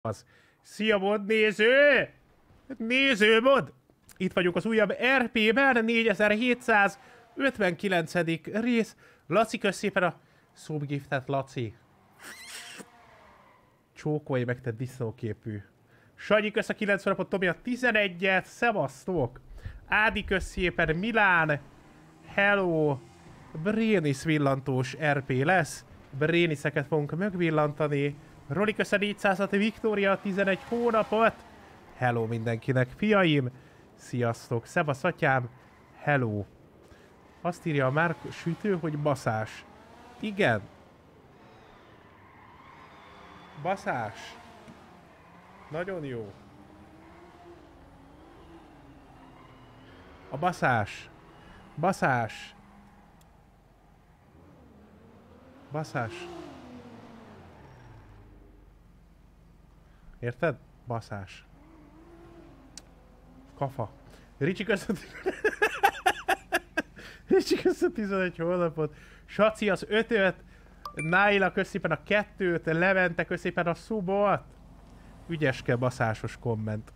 Az. Szia mod néző! Nézőmod! Itt vagyunk az újabb RP-ben, 4759. rész. Laci, kösz szépen a subgiftet, Laci. Csókolj meg, te disznóképű. Sanyi, kösz a 90 napot, Tomi a 11-et, szevasztok! Ádi, kösz szépen, Milán, hello! Brénisz villantós RP lesz. Bréniszeket fogunk megvillantani. Roli, kösz a 400-at, Viktória 11 hónapot. Hello mindenkinek, fiaim. Sziasztok, szevasz atyám. Hello. Azt írja a Márk sütő, hogy baszás. Igen. Baszás. Nagyon jó. A baszás. Baszás. Baszás. Érted? Baszás. Kafa. Ricsi köszönt... Ricsi köszönt 11 hónapot. Saci az 5-öt. Náila köszépen a 2-t. Levente köszépen a subot. Ügyeske baszásos komment.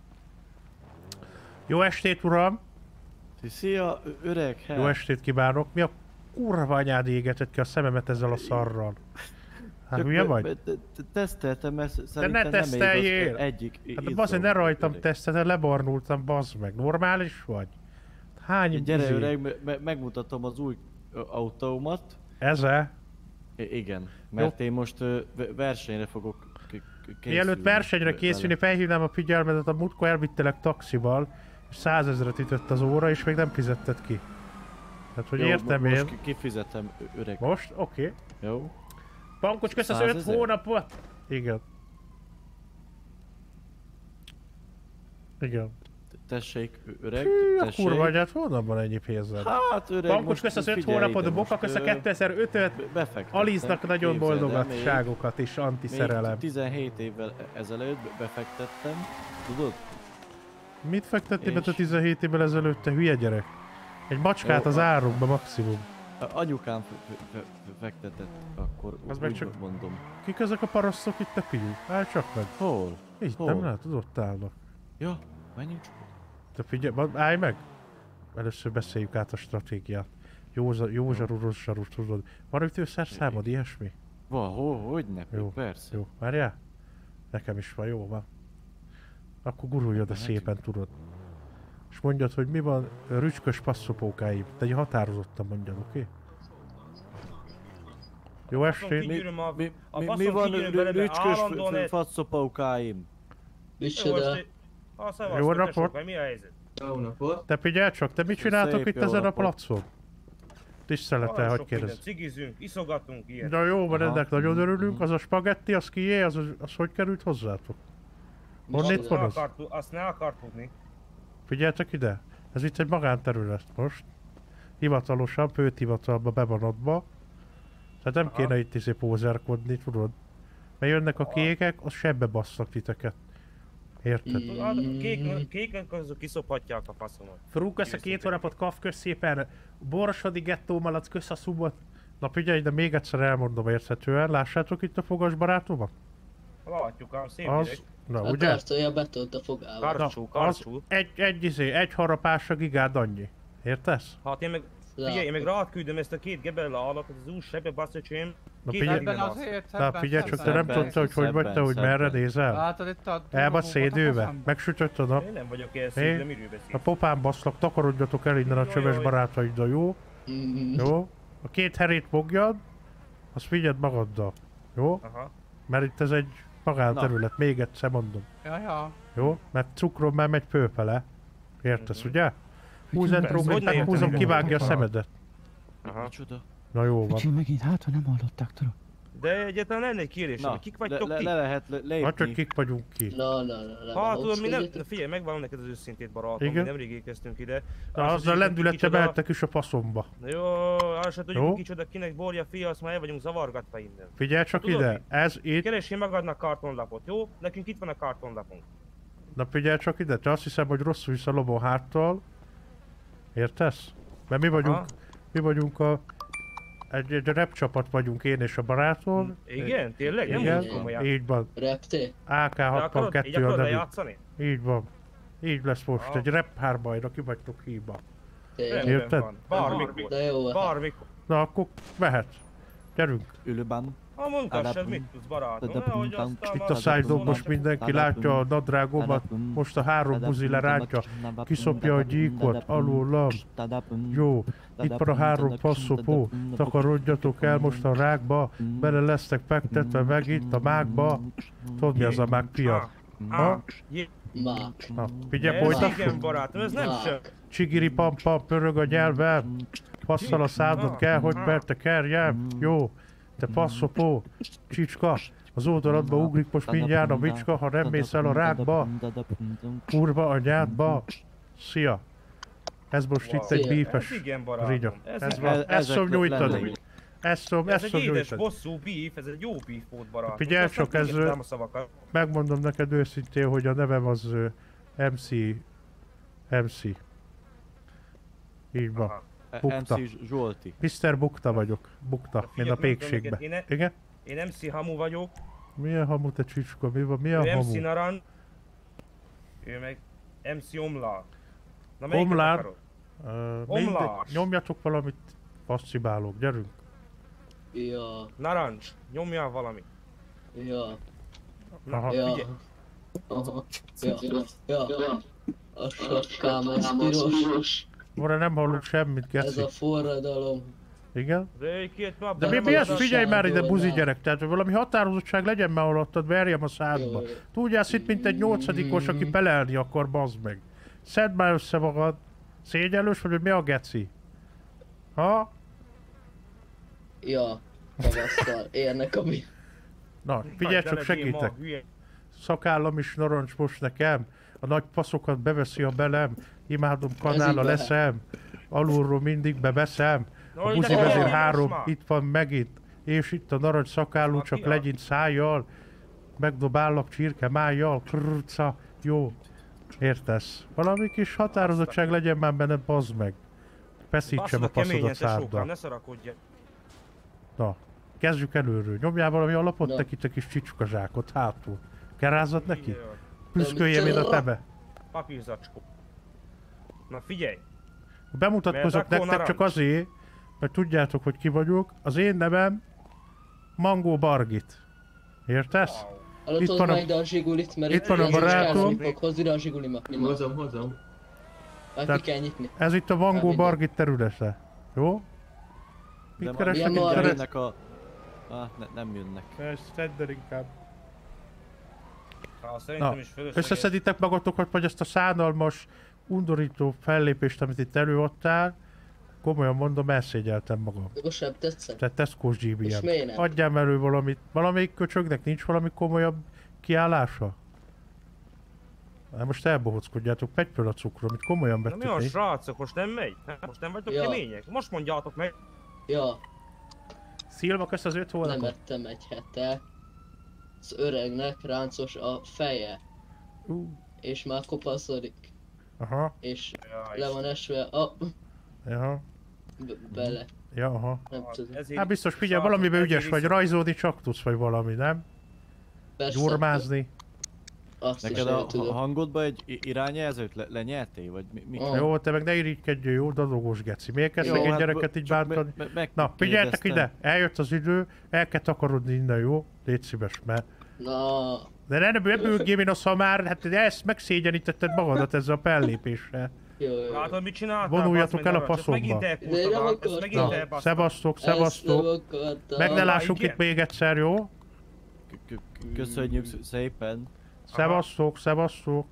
Jó estét, uram! Szia, öreg hely. Jó estét kívánok. Mi a kurva anyád égetett ki a szememet ezzel a szarral? Hát hülye vagy? Teszteltem, mert De szerintem ne teszteljél! nem egyik Hát bazd, ne rajtam teszteled, lebarnultam, bazd meg. Normális vagy? Hány Gyere öreg, megmutatom az új autómat. Ez-e? Igen, mert én most versenyre fogok készülni. Mielőtt versenyre készülni, felhívnám a figyelmedet, a múltkor elvittelek taxival, és 100 000-et ütött az óra, és még nem fizetted ki. Tehát, hogy jó, értem én. Most kifizetem, öreg. Most? Oké. Jó. Pankos, kösz az 5 hónapot! Igen. Igen. Tessék, öreg, Hű, a tessék. kurva anyát, honnan van ennyi pénzed? Hát öreg, Pankos, kösz az 5 hónapot, Boka, kösz a 2005-öt. Aliznak nagyon boldogatságokat és antiszerelem. Még 17 évvel ezelőtt befektettem, tudod? Mit fektettél be te 17 évvel ezelőtt, te hülye gyerek? Egy macskát az árukba maximum. Anyukám fektetett, akkor az úgy meg csak... mondom. Kik ezek a paroszok itt, te fiú? Állj csak meg. Hol? Itt Hol? nem látod, ott állnak. Ja, menjünk csak. Te figyelj, állj meg! Először beszéljük át a stratégiát. Jó zsarú, tudod. Van ütőszer számod, ilyesmi? Van, hogyne, jó, persze. Jó, várjál? Nekem is van, jó van. Akkor guruljad a szépen, tudod. És mondjad, hogy mi van rücskös passzopókáim. Te egy határozottan mondjad, oké? Jó estét! Mi van rücskös passzopókáim? Micsoda? Jó napot! Mi a helyzet? Jó napot! Te figyelj csak, te mit csináltok itt ezen a placon? Tisztelettel, hogy kérdez. Cigizünk, iszogatunk ilyet. Na jó, van, ennek nagyon örülünk. Az a spagetti, az kié? Az hogy került hozzátok? Honnét van az? Azt ne akart tudni. Figyeltek ide, ez itt egy magánterület most. Hivatalosan, főhivatalba be van adva. Tehát nem kéne itt pózerkodni, tudod? Mert jönnek a kékek, az sebbe basszak titeket. Érted? Kékek azok kiszophatják a faszomat. Frú, kösz a 2 hónapot, Kaf, kösz szépen. Borsodi gettó malac, kösz a szubot. Na figyelj, de még egyszer elmondom érthetően. Lássátok itt a fogas barátomat? Látjuk, ám szép az... Na, a ugye? tártolja betolt a fogával. Karcsú. Egy harapásra gigád annyi. Értesz? Hát én meg... Figyelj, én meg rád küldöm ezt a 2 gebella alapot, az új sebbe basszöcsém. Na figyelj csak, te nem tudtad, hogy vagy te, hogy merre nézel? El vagy szédülve? Megsütött a nap? Én nem vagyok elszédve, miről beszélsz? A popám baszlak, takarodjatok el innen a csöves barátaiddal, jó? Jó? A 2 herét fogjad, azt vigyed magaddal. Jó? Aha. Mert itt ez egy magánterület, még egyszer mondom. Ja. Jó? Mert cukrom már megy fölfele. Értesz, ugye? Húzom, kivágja a szemedet. Aha. Na jó van. Megint hátra nem hallották, tudod? De egyáltalán lenne egy kérdésem, kik vagytok ti? Le lehet lépni. Hát csak kik vagyunk ki. Hát tudod, mi nem... Figyelj, megvallom neked az őszintét, barátom, mi nemrég érkeztünk ide. Na azzal lendületre mehettek is a faszomba. Na jó, azt se tudjuk kicsoda, kinek borja, fia, azt már el vagyunk zavargatva innen. Figyelj csak ide, ez itt... Keressél magadnak kartonlapot, jó? Nekünk itt van a kartonlapunk. Na figyelj csak ide, te azt hiszem, hogy rosszul visz a lobó háttal. Értesz? Mert mi vagyunk a egy rap csapat vagyunk, én és a barátom. Igen? Tényleg? Nem Igen, úgy komolyan. így van. Repté? AK-62 Így a akarod nevű. lejátszani? Így van. Így lesz most, Ah. egy rap párbajra ki vagytok hívva. Tényleg. Rendben Érted? van. Bármikor. De jó. Bármikor. Na akkor mehet. Gyerünk. Ülőben. Ha munkassad, mit tudsz barátom? Nehogy aztán Itt a már- szájdon most mindenki látja a nadrágomat. Most a 3 buzi lerántja. Kiszopja a gyíkot alólam. Jó. Itt van a 3 passzopó. Takarodjatok el most a rákba. Bele lesztek fektetve meg itt a mákba. Tudod mi az a mák pia? Ha? Mák. Na, figyelj, Ez igen folytassuk. barátom, ez nem sem. Csigiri pam pam, pörög a nyelvem. Passzal a szádot kell, hogy bertekerjem. Jó. Te passzopó, csicska. Az oldaladba ugrik most mindjárt a bicska, ha nem mész el a rákba. Kurva anyádba. Szia. Ez most itt egy Szia. Ez bífes igen rinya. barátom. Ez Ez igen. van. Ezt Ezek szom nyújtani. lennék. Ezt Ez egy szom édes, nyújtani. bosszú beef, ez egy jó beef volt barátom. Figyelj Ezt csak, nem ez, értem a szavakat. Megmondom neked őszintén, hogy a nevem az MC. MC. Így van. Aha. Bukta. MC Zsolti. Mr. Bukta vagyok. Bukta, mint a Figyelj, pékségbe. mondom neked, Igen? Én MC Hamu vagyok, Milyen hamu, te csicska? Mi van? Milyen ő MC hamu? Naran, ő meg MC Omlár. Na melyiket Omlár? akarod? Mindegy, Omlás. nyomjatok valamit, passzibálók, gyerünk. Ja. Narancs, nyomjál valamit. Ja. Aha. Ja. Figyelj. Aha. Ja. Ja. A sapkám, ez piros. Mora nem hallunk semmit, Ez geci. a forradalom. Igen? De egy-két nap... De nem mi az ez? Figyelj már ide, buzi igazságból, gyerek, tehát valami határozottság legyen már alattad, verjem a szádba. Jó, jó. Tudjál itt, mint egy 8-os, aki pelelni akar, bazd meg. Szedd már össze magad. Szégyellős vagy, hogy mi a geci? Ha? Ja. Tavasszal érnek a mi. Na, figyelj csak, segítek. Szakállam is narancs most nekem. A nagy passzokat beveszi a belem. Imádom kanála így leszem. Alulról mindig beveszem. A ide buzi gyere, vezér most 3 már. itt van megint. És itt a narancs szakálú, csak Fia. legyint szájjal. Megdobállak csirke májjal. Krrca. Jó. Értesz? Valami kis határozottság legyen már benne, bazd meg. Feszítsem a passzodat száddal. Ne szarakodj. Na, kezdjük előről. Nyomjál valami alapot, Na. te kis csicskazsákot hátul. Kerázad neki? Igen. Püszköljem én a tebe. Papírzacskó. Na figyelj! Bemutatkozok Mert akkor nektek csak narancs. azért, mert tudjátok, hogy ki vagyok. Az én nevem Mangó Bargit. Értesz? Wow. Hallod, Itt hozd van a- már ide a zsigulit, mert itt van a barátom. Hozd ide a zsigulimat. Hozom. Már Tehát- ki kell nyitni. Ez itt a Mangó mindegy. Bargit területe. Jó? De Mit ma- kerestek Milyen itt? Bargit? jönnek a... nem jönnek. Ezt szedd el inkább. Szerintem Na, is fölösleges. összeszeditek magatokat, vagy ezt a szánalmas, undorító fellépést, amit itt előadtál. Komolyan mondom, elszégyeltem magam. Jogosabb tetszett? Tehát Tesco's És GBM. miért nem? Adjál elő valamit. Valamelyik köcsögnek nincs valami komolyabb kiállása? Hát most elbohockodjátok, pegy föl a cukrom, itt komolyan Na mi vettük van mi. srácok, most nem megy? Most nem vagytok Ja. kemények? Most mondjátok meg. Ja, Szilva, kösz az 5 nem hónapot. ettem egy hete. Az öregnek ráncos a feje, és már kopaszodik. Aha, És Ja, le van esve a... aha, bele. ja, aha. Nem tudom. ezért- Hát biztos, figyelj, srácok, valamiben ezért ügyes vagy, is- rajzolni csak tudsz, vagy valami, nem? Persze, Gyurmázni. Azt is Neked el a tudom. hangodba egy irányjelzőt lenyeltél? Vagy mi? Ah. Jó, te meg ne irigykedjél, jó, dadogós geci. Miért kezd Jó, szegény hát gyereket így csak bántani? Na, megkérdeztem. figyeljetek ide, eljött az idő, el kell takarodni innen, jó? Légy szíves, mert... Na, De ne bőgjél én a szamár, hát ezt megszégyenítetted magadat ezzel a fellépéssel. jó. Látod, mit csináltál? Vonuljatok Bazd el meg, a Narancs, ezt faszomba. Megint De én nem elkurtad, ezt akartam. megint Na, elbasztad. szevasztok, Ezt nem szevasztok. akartam. Meg ne lássuk igen. itt még egyszer, jó? Köszönjük szépen. Szevasztok, szevasztok.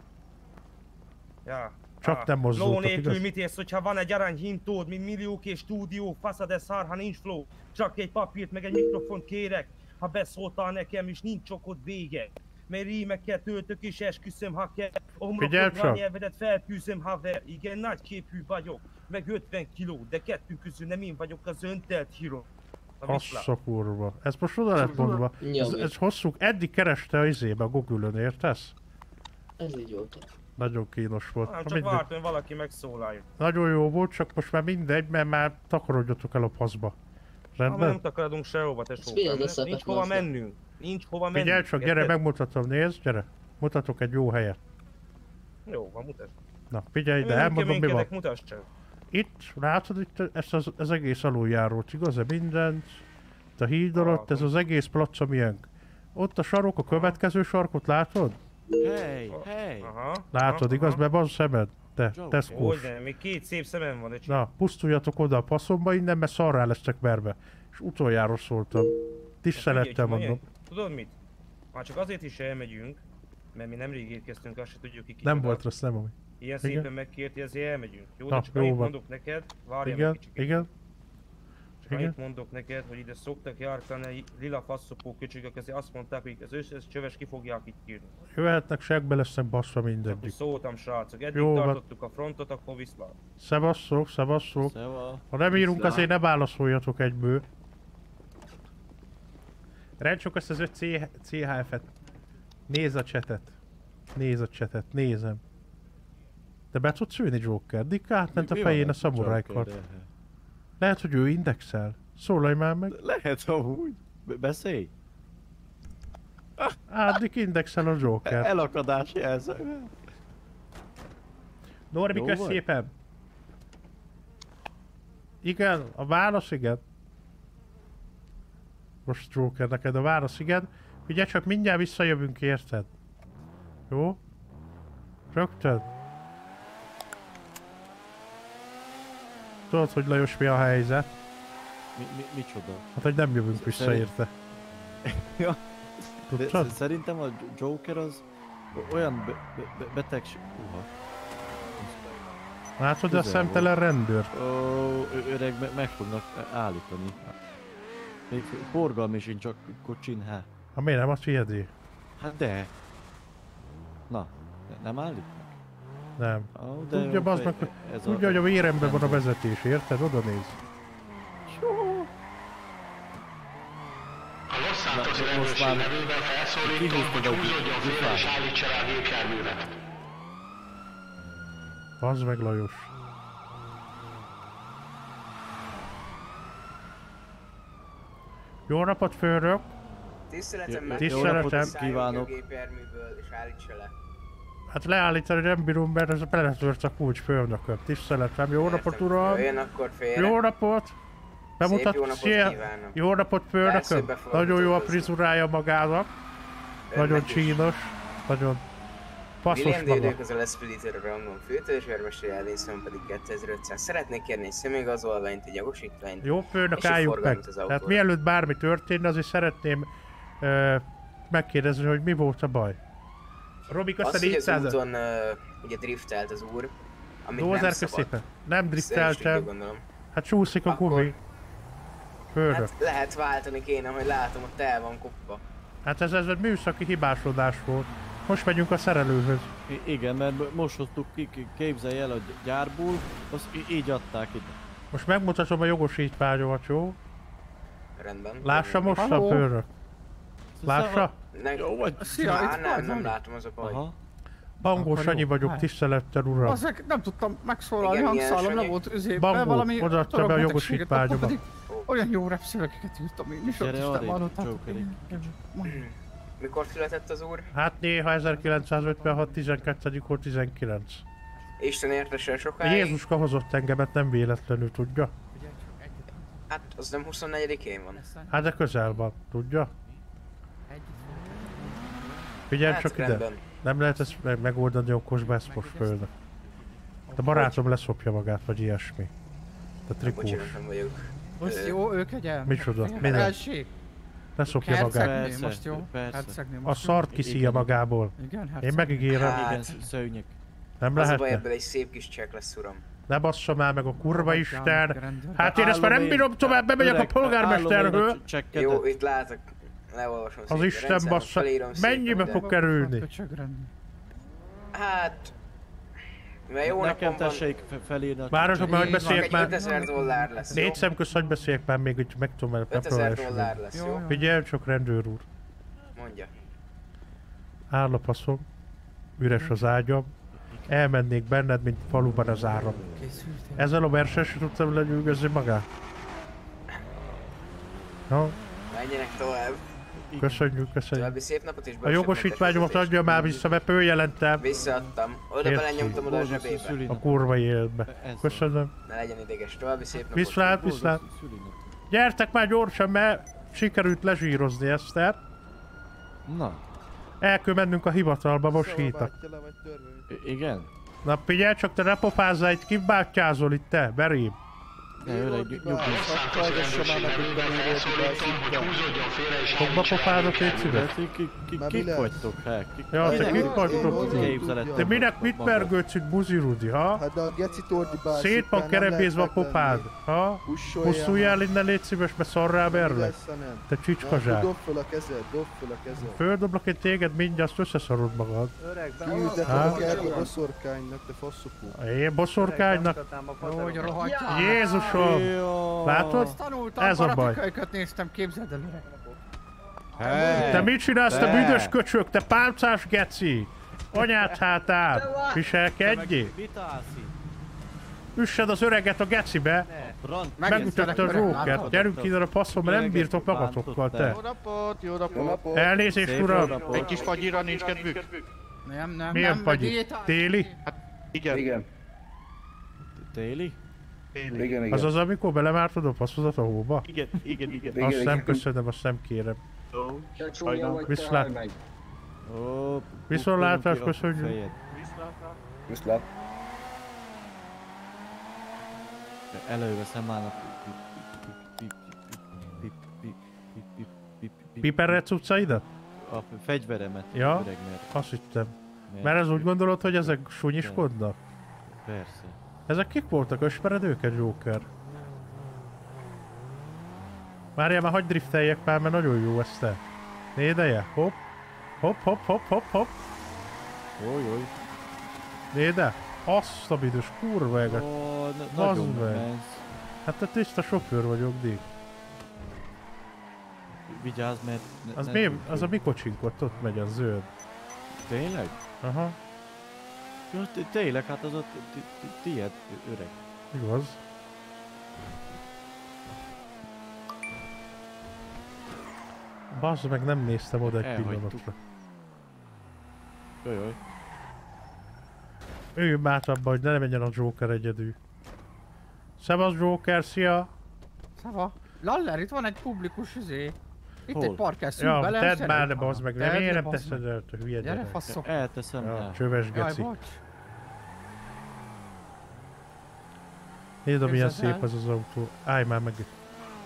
Ja. Csak nem mozdultok, Flow nélkül igaz? mit érsz, hogyha van egy aranyhintód, mint milliók és stúdió, faszad ez szar, ha nincs flow. Csak egy papírt, meg egy mikrofont kérek, ha beszóltál nekem és nincs okod vége. Mert rímekkel töltök és esküszöm, ha kell. Figyelj Omrokodva csak! nyelvedet felfűzöm, haver. Igen, nagyképű vagyok, meg 50 kiló, de kettőnk közül nem én vagyok az öntelt híró. Na, mit lát? Assza kurva. Ez most oda lett mondva. Ez hosszú, eddig kereste a izébe a Google-ön, értesz? Ez így volt. Nagyon kínos volt. Nem, Na, csak mindegy. vártam, hogy valaki megszólaljon. Nagyon jó volt, csak most már mindegy, mert már takarodjatok el a paszba. Rendben? Nem takarodunk sehova, tesó. Figyeld össze, Nincs hova Petmazda. mennünk. Nincs hova mennünk. Figyelj csak, gyere, érted? megmutatom, nézd, gyere. Mutatok egy jó helyet. Jó, van, mutasd. Na, figyelj, de Nem elmondom mi van. keménykedek, mutasd csak. Itt, látod itt ezt az egész aluljárót, igaz? Mindent. Itt a híd alatt, ez az egész plac a miénk. Ott a sarok, a következő sarkot látod? Hey! Aha. Látod, igaz? Be van szemed? Te, Joe. Teszkós. Hogyne, még két szép szemem van, de csak. Na, pusztuljatok oda a passzomba innen, mert szarrá lesztek verve. És utoljára szóltam. Tisztelettel mondom. Tudod mit? Már csak azért is elmegyünk, mert mi nemrég érkeztünk, azt se tudjuk ki Nem volt rossz, nem ami. Ilyen Igen. szépen megkérti, ezért elmegyünk. Jó, Na, de csak jó annyit van. mondok neked, várjál meg Igen, kicsit. igen. Csak igen. annyit mondok neked, hogy ide szoktak járkálni lila faszopó köcsögök, ezért azt mondták, hogy az összes csöves ki fogják itt írni. Jöhetnek, segbe lesznek baszva Akkor mindegyik. szóltam, srácok, eddig Jó van. tartottuk a frontot, akkor viszlát. Szevasszok, szevasszok. Szeva. Ha nem írunk, Viszlát. azért ne válaszoljatok egyből. Rendsok ezt az 5 CHF-et. Nézd a csetet. Nézd a csetet, nézem. Te be tudsz ülni, Joker? Dick átment a Mi fején van a szamuráj Joker, kard. de- Lehet, hogy ő indexel. Szólalj már meg. Lehet amúgy. Beszélj. Dick indexel a Joker. Elakadás jelző. Norbi, Jó kösz vagy? szépen. Igen, a válasz igen. Most Joker, neked a válasz igen. Ugye csak mindjárt visszajövünk, érted? Jó? Rögtön. Tudod, hogy Lajos mi a helyzet? Micsoda? Hát, hogy nem jövünk vissza, Szerint- érte. Ja. De Tudtad? szerintem a Joker az olyan betegség... Látod, a közel szemtelen rendőr. Ó, öreg, meg fognak állítani. Még forgalmi sincs a kocsin, hát. Ha miért nem, azt figyelj. Hát de. Na, nem állít meg? Nem. Ó, de Tudja, bazd meg, ez tudja, hogy a véremben van a vezetés, érted? Oda néz. A Los Santos Na, most rendőrség már nevében felszólítom, kihúztad hogy a húzódjon félre gyufát. és állítsa rá a gépjárművet. Bazd meg, Lajos. Jó napot, főnök! Tiszteletem, Jó meg Tiszteletem. kívánok. a gépjárműből és állítsa le. Hát leállítani nem bírom, mert ez a beletört a kulcs, főnököm. Tiszteletem, jó napot, uram! Jöjjön akkor félre. Jó napot! Bemutat... Szép jó napot Szia! kívánok. Jó napot, Persze, főnököm! be fogom Nagyon jó a mutatkozni. frizurája magának. Nagyon Önnek is. csínos. Nagyon passzos William maga. Dédők az a Leszpediter a rangon főtörzsőrmesteri elvészem pedig 2500. Szeretnék kérni egy személyigazolványt, egy jogosítványt. Jó, főnök, És a álljunk meg. forgalmat az Tehát autóra. mielőtt bármi történne, azért szeretném megkérdezni, hogy mi volt a baj. Robi, Az, köszönöm hogy az 400 úton ugye driftelt az úr, amit nem Dózer, szabad. szépen. Nem Ezt ön is tudja, drifteltem. gondolom. Hát csúszik a Akkor- gumi. Főnök. Hát lehet váltani kéne, hogy látom, ott el van kopva. Hát ez egy műszaki hibásodás volt. Most megyünk a szerelőhöz. Igen, mert most hoztuk ki, képzelj el a gyárból, azt így adták ide. Most megmutatom a jogosítványomat, jó? Rendben. Lássa most a Halló? főnök. Lássa? Ne... Jó vagy? Szia, Á, itt nem, vagy, nem látom az a baj. Aha. Bangó Akkor Sanyi jó. vagyok, Hát. tisztelettel uram. Azok nem tudtam megszólalni, Igen, milyen hangszálom nem Sanyi? volt üzében, Bangó, valami odaadta be a torokbetegséget kaptam, jogosítványomat. pedig olyan jó repszövegeket írtam én is, ott Gyere is nem arrébb, hallottátok. Joker, Mikor született az úr? Hát néha 1956, 12. hó 19. Isten értesen sokáig. Jézuska hozott engemet, nem véletlenül, tudja? Hát az nem 24-én van. Hát de közel van, tudja? Figyelj Hát csak ide. rendben. Nem lehet ezt megoldani okosba, ezt most fölnek. A barátom leszopja magát, vagy ilyesmi. A trikós. Bocsánat, nem vagyok. Most jó, ők egy Micsoda? Minden? Elség. Leszopja magát. Hercegné, Persze, most jó? persze. Hercegné, A most jó? szart kiszíja magából. Igen, Én hercegné. megígérem, Hát. Igen, szőnyeg. nem Az a baj, lehetne. ebből egy szép kis csekk lesz, uram. Ne bassza már meg a kurva Hagyjál isten! meg, rendőr. Hát én ezt már nem bírom tovább, bemegyek a polgármesterhől! Jó, itt látok. Leolvasom Az szépen. Isten Rendszerben bassza, felírom szépen mennyibe ide. fog kerülni? Köcsög rendőr. Hát... Mivel jó Nekem napom van, tessék felírni a Várjatok már, hogy Így van. beszéljek egy már. 5000 dollár lesz, jó? Négy szemközt, hogy beszéljek már még, hogy meg tudom el 5000 megpróbálni. dollár lesz, Jó, jó? jó. Figyelj csak, rendőr úr. Mondja. Áll a faszom, üres az ágyam, elmennék benned, mint faluban az áram. Készültél? Ezzel a versen sem tudtam lenyűgözni magát? No, Menjenek tovább. köszönjük. További szép napot és A jogosítványomat adja már vissza, mert följelentem. Visszaadtam. Oda belenyomtam oda a zsebébe. A kurva életbe. Köszönöm. Ne legyen ideges. További szép napot. Viszlát. Gyertek már gyorsan, mert sikerült lezsírozni Eszter. Na. El kell mennünk a hivatalba, most hítak. Igen? Na figyelj csak, te ne popázzál itt, kibátyázol itt te, Berém. Ne, öreg, nyugodj. Fogba popádok egy szüvet? Kik vagytok, hát? Ja, te kik vagytok? Képzelettek Te minek vagytok, mit bazd. mergődsz itt, Buzi Rudi, ha? Hát de a geci tordibál Szét van kerepézve a popád, ha? Pusztuljál innen, légy szíves, mert szarrá berlek. Te csicskazsák. Dobd föl a kezed, dobd föl a kezed. Földoblak egy téged, mindjárt azt összeszarod magad. Kiülteted a kertbe boszorkánynak, te faszopó. Én boszorkánynak? Hogy rohadjál. Jézusom! Látod? Azt tanultam, Ez a baj. paratikaikat néztem, képzeld el, öreg. Te mit csinálsz, te büdös köcsög, te pálcás geci? Anyád hátán! Viselkedjél! Mit állsz itt? Üssed az öreget a gecibe! Megütötte a Jokert, gyerünk ide a passzom, mert nem bírtok magatokkal, te! Jó napot! Elnézést, uram! Egy kis fagyira nincs kedvük? Nem, Milyen nem, fagyi? diétál. Téli? Igen. Téli? Igen. Az az, amikor belemártod a passzodat a hóba? Igen. Azt nem köszönöm, azt nem kérem. Viszlát. Viszontlátás, köszönjük. Viszlát. Előveszem már a Piperre cuccaidat? a fegyveremet, Ja, öreg, mert... azt hittem. Mert ez úgy gondolod, hogy ezek sunyiskodnak? Persze. Ezek kik voltak? Ismered őket, Joker? Várjál, már hagyd drifteljek már, mert nagyon jó ez te. Ne ideje? Hopp. Hopp. Oly. Ne ide? Azt a büdös kurva eget. Nagyon meg. mensz. Hát te tiszta sofőr vagyok, Dick. Vigyázz, mert... Az a mi kocsinkot ott megy, a zöld. Tényleg? Aha, Jó, tényleg, hát az a tiéd, öreg. igaz. Bazd meg, nem néztem oda egy Elhagytuk. pillanatra. Jaj. Üljünk át abba, hogy ne menjen a Joker egyedül. Szevasz Joker, szia! Szava. Laller, itt van egy publikus izé. Itt Hol? egy parkál, szűk Ja, bele. tedd már le, bazd meg, nem Tedd én le, nem bazd teszed meg. el, te hülye Gyere, gyerek. faszok. Elteszem Ja, el. csöves Jaj, geci. bocs. Nézd, milyen Képzeld szép el. az az autó. Állj már meg itt.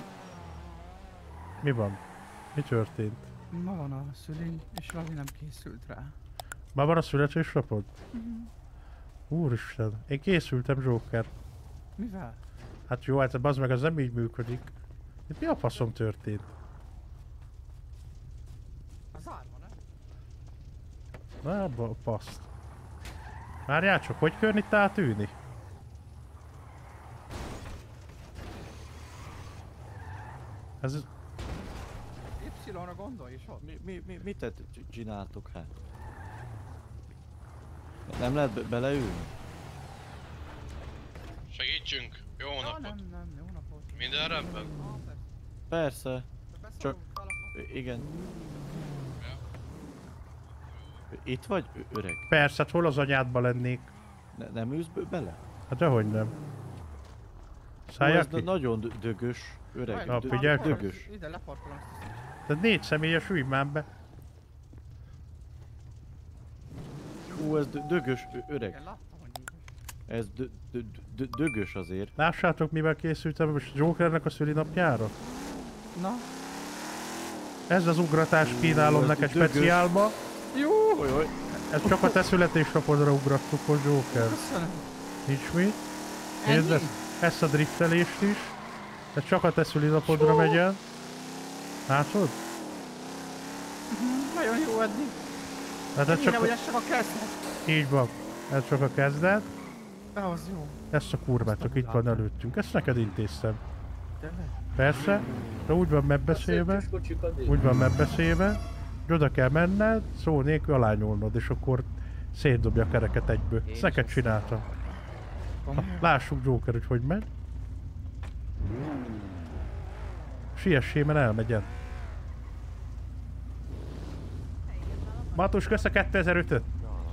Mi van? Mi történt? Ma van a szülén, és Lavi nem készült rá. Ma van a születésnapod? Úristen, én készültem, Joker. Mivel? Hát jó, hát bazd meg, az nem így működik. Itt mi a faszom történt? Az árva, nem? Na, paszt. Várjál csak, hogy kell itt átülni? Ez... Y-ra gondolj is ott. Mit csináltok hát? Nem lehet beleülni? Segítsünk! Jó napot! Nem, jó napot. Minden rendben? Persze. Csak... Igen. Itt vagy, öreg? Persze, hát hol az anyádba lennék? Nem ülsz bele? Hát dehogy nem. Ez Szálljak ki? nagyon dögös, öreg. Na, figyelj. Dögös. Ide leparkolom ezt a szépen. Tehát 4 személyes, ülj már be. Ez dögös, öreg. Igen, láttam, hogy így. Ez dögös azért. Lássátok, mivel készültem most Jokernek a szülinapjára? Na. Ez az ugratás kínálom ez neked dögös. speciálba. Jó! Oly. Ez csak a te születésnapodra ugrattuk, hogy Joker. Köszönöm. Nincs mit. Nézd ezt a driftelést is. Ez csak a te szülinapodra megy el. Látod? Nagyon jó eddig. Hát ez Kéne, csak hogy ez csak a kezdet. így van. Ez csak a kezdet. De az jó. Ezt a kurvátok itt van előttünk. Ezt neked intéztem. Tényleg? Persze. De úgy van megbeszélve. Úgy van megbeszélve. Hogy oda kell menned, szó nélkül alányolnod, és akkor szétdobja a kereket egyből. Ezt neked csináltam. Lássuk Joker, hogy megy. Siessé, mert elmegyen. Matus, kösz a 2005-öt.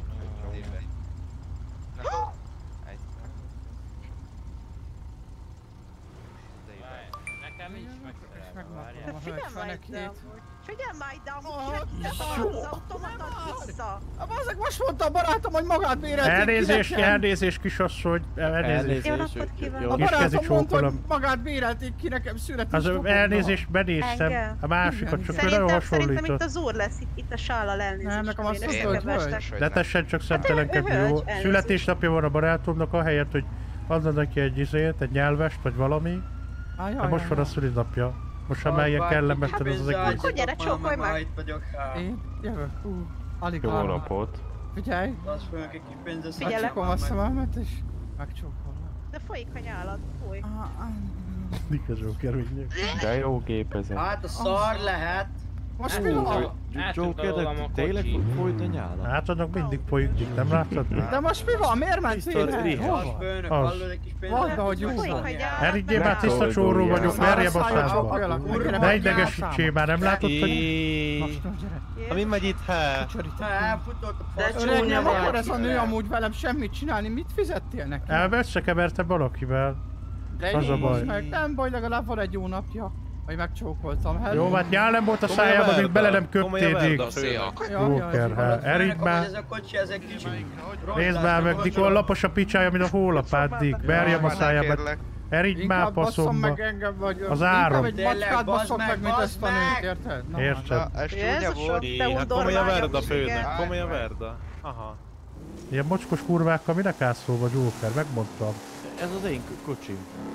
Nekem is megmondom a hölgyfenekét. Figyelj már ide, amúgy kinek az automatát vissza! Bazeg, most mondta a barátom, hogy magát bérelték. Elnézést kisasszony, elnézést. Jó napot kívánok! A barátom mondta, hogy csókolom. magát bérelték ki nekem születésnapomra. Elnézést, benéztem. A másikat csak nagyon Szerintem itt hasonlított. az úr lesz, itt a sállal elnézést. Nem, nekem azt mondta, hogy hölgy. Ne tessen csak szemtelenkedni, jó? elnézést. Születésnapja van a barátomnak, ahelyett, hogy adna neki egy izét, egy nyelvest, vagy valami. De most van a szülinapja. Most már ilyen kellemetlen az egész. Akkor gyere, csókolj meg! Én jövök, alig Jó várom. napot. Figyelj! Megcsukom a szememet és megcsókolom. De folyik a nyálad, folyik. Nika Joker, úgy. De jó gépezet. Hát a szar lehet. Most mi van? Jokernek tényleg folyt a nyála? Hát annak mindig folyik, nem láttad? De most mi van? Miért mentél el? Hova? Az. Mondd be, hogy jó. Elhiggyél már, tiszta csóró vagyok, merjem a százba. Ne idegesítsél már, nem látod, hogy... Mi megy itt, he? Elfutott a fasz. Öreg, nem akar ez a nő amúgy velem semmit csinálni, mit fizettél neki? Összekevertem valakivel. De Az a így baj. meg, nem baj, legalább van egy jó napja. Hogy megcsókoltam. Hello. Jó, hát nyál nem volt a szájában, amíg bele nem köptél, Dick. Joker, hát erigy már. Ez a kocsi, ez egy kicsi. Nézd már meg, Dick, olyan lapos a picsája, mint a hólapát, Dick. Verjem a szájába. Erigy már Inkább basszom passzomba. meg engem, vagy Az áram. inkább egy macskát basszok meg, mint ezt a nőt, érted? Na, Érted? Ez csúnya volt. Hát komolyan verd a főnök, komolyan verd a... Aha. Ilyen mocskos kurvákkal minek állsz szóba, Joker? Megmondtam. Ez az én kocsim.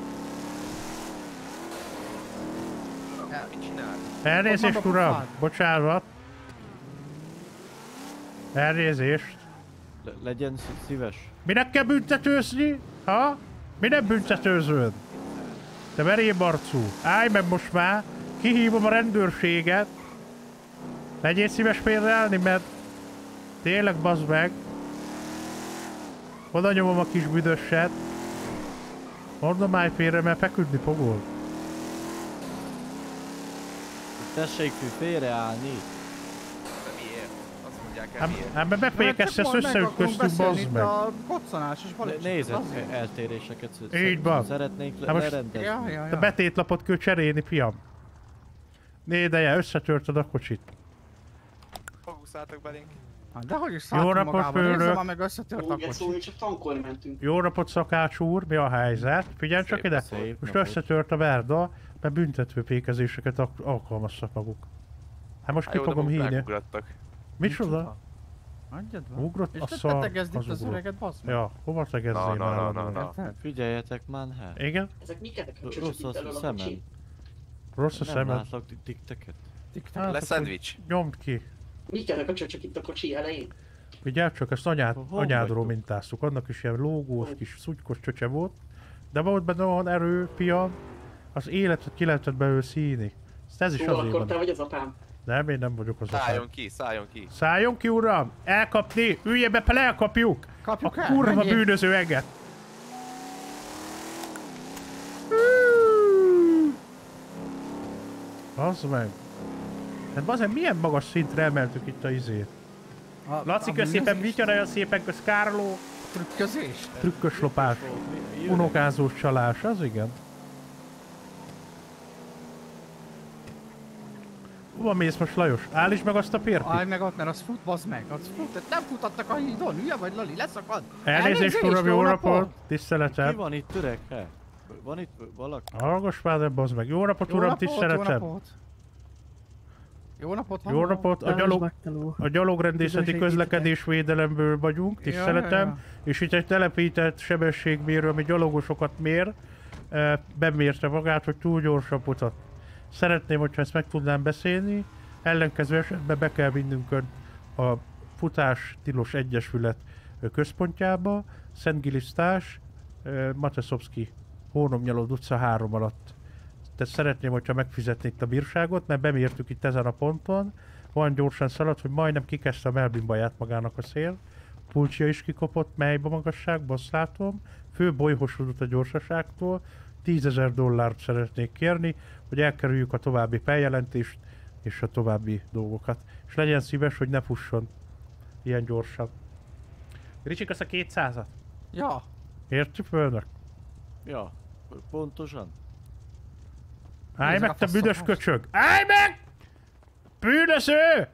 Elnézést, uram! Bocsánat! Elnézést! Legyen szíves. Minek kell büntetőzni? Ha? Mi nem büntetőzöd? Te veréb arcú! Állj meg most már! Kihívom a rendőrséget! Legyél szíves félreállni, mert... Tényleg, bazd meg! Oda nyomom a kis büdösset! Mondom, állj félre, mert feküdni fogol. Tessék félreállni. Hát mert befejek ezt összeütköztünk, bazd meg. A koccanásos baleset. Nézed, eltéréseket Így van. szeretnénk Hát most lerendezni. a betétlapot kell cserélni, fiam. Né ideje, összetörted a kocsit. Húzzátok belénk. Dehogy is Jó szálltam napot, magába, nézzem főnök. már meg összetört a kocsit. Csak tankolni mentünk. Jó napot, szakács úr, mi a helyzet? Figyelj csak ide, most összetört a verda, mert büntetőfékezéseket alkalmaztak maguk. Hát most ki fogom hívni. Micsoda? Adjad be. Ugrott És a te szar, tegezd itt az ugrott. öreget, bassz meg. Ja, hova tegezzél már? Figyeljetek már, hát. Igen? Ezek miket Rossz a szemem. Rossz a Nem szemed? látlak tikteket. Hát, Lesz szendvics. Nyomd ki. Miket a csöcsök itt a kocsi elején? Figyelj csak, ezt anyádról mintáztuk, annak is ilyen lógós, kis szutykos csöcse volt. De volt benne olyan erő, fiam, az életet ki lehetett belőle színi. Ez is Szóval azért akkor te van. vagy az apám. Nem, én nem vagyok az apám. Szálljon ki, szálljon ki. Szálljon ki, uram! Elkapni! Ülje be, elkapjuk! Kapjuk A el? kurva Menjél. bűnöző eget! Az meg! Hát bazen, milyen magas szintre emeltük itt a izét? Laci, kösz szépen, Vitya, nagyon szépen, kösz Kárló! Trükközés? Trükkös lopás. Unokázós csalás, az igen. Hova mész most, Lajos? Állíts meg azt a pértit! Állj meg ott, mert az fut, bazd meg. Az fut, nem futattak a hídon, hülye vagy, Lali, leszakad. Elnézést, uram, jó napot! Tiszteletem! Ki van itt, öreg? He? Van itt valaki? Hallgass már, de bazd meg! Jó napot, Jó uram, napot, tiszteletem! Jó napot, Jó napot! A gyalogrendészeti közlekedésvédelemből vagyunk, tiszteletem, és itt egy telepített sebességmérő, ami gyalogosokat mér, bemérte magát, hogy túl gyorsan futott. Szeretném, hogyha ezt meg tudnám beszélni, ellenkező esetben be kell vinnünk a futás tilos egyesület központjába, Szentgilisztás, Mateszovszki, Hónomnyalod utca 3 alatt. Tehát szeretném, hogyha megfizetnék a bírságot, mert bemértük itt ezen a ponton, olyan gyorsan szaladt, hogy majdnem kikezdte a melbimbaját magának a szél, pulcsia is kikopott, melybe magasságba, azt látom, fő bolyhosodott a gyorsaságtól, $10,000 szeretnék kérni, hogy elkerüljük a további feljelentést és a további dolgokat. És legyen szíves, hogy ne fusson ilyen gyorsan. Ricsik, azt a 200-at? Ja. Érti, főnök? Ja, pontosan. Állj meg, te büdös köcsög! Állj meg! Bűnöző!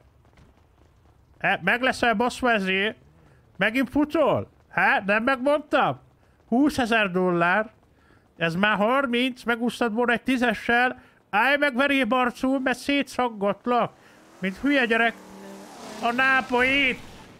Meg leszel baszva ezért? Megint futol? Hát, nem megmondtam? $20,000. Ez már 30, megúsztad volna egy 10-essel. Állj meg verébarcul, mert szétszaggatlak. Mint hülye gyerek. A nápoit!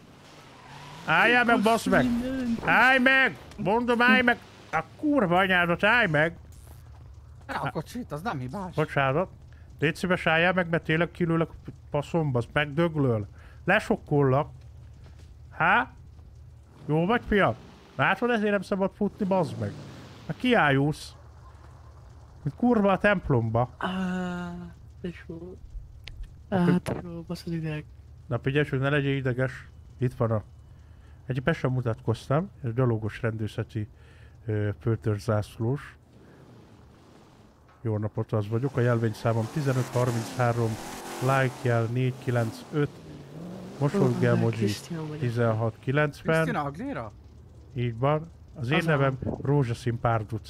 Álljál meg, basz meg! Állj meg! Mondom, állj meg! A kurva anyádat, állj meg! A kocsit, az nem hibás. Bocsánat. Légy szíves, álljál meg, mert tényleg kilőlek passzomba, azt megdöglöl. Lesokkollak. Há? Jó vagy, fiam? Látod, ezért nem szabad futni, bazd meg. Hát kiálljusz. Mint kurva a templomba. Tesó. Hátról basz az ideg. Na figyelj, hogy ne legyél ideges. Itt van a... Egyébként sem mutatkoztam. Ez gyalogos rendőrzeti főtörzsászlós. Jó napot, az vagyok. A jelvényszámom 1533, like jel 495, mosolygj emoji 1690. Krisztina Aguilera? Így van. Az én nevem Rózsaszín Párduc.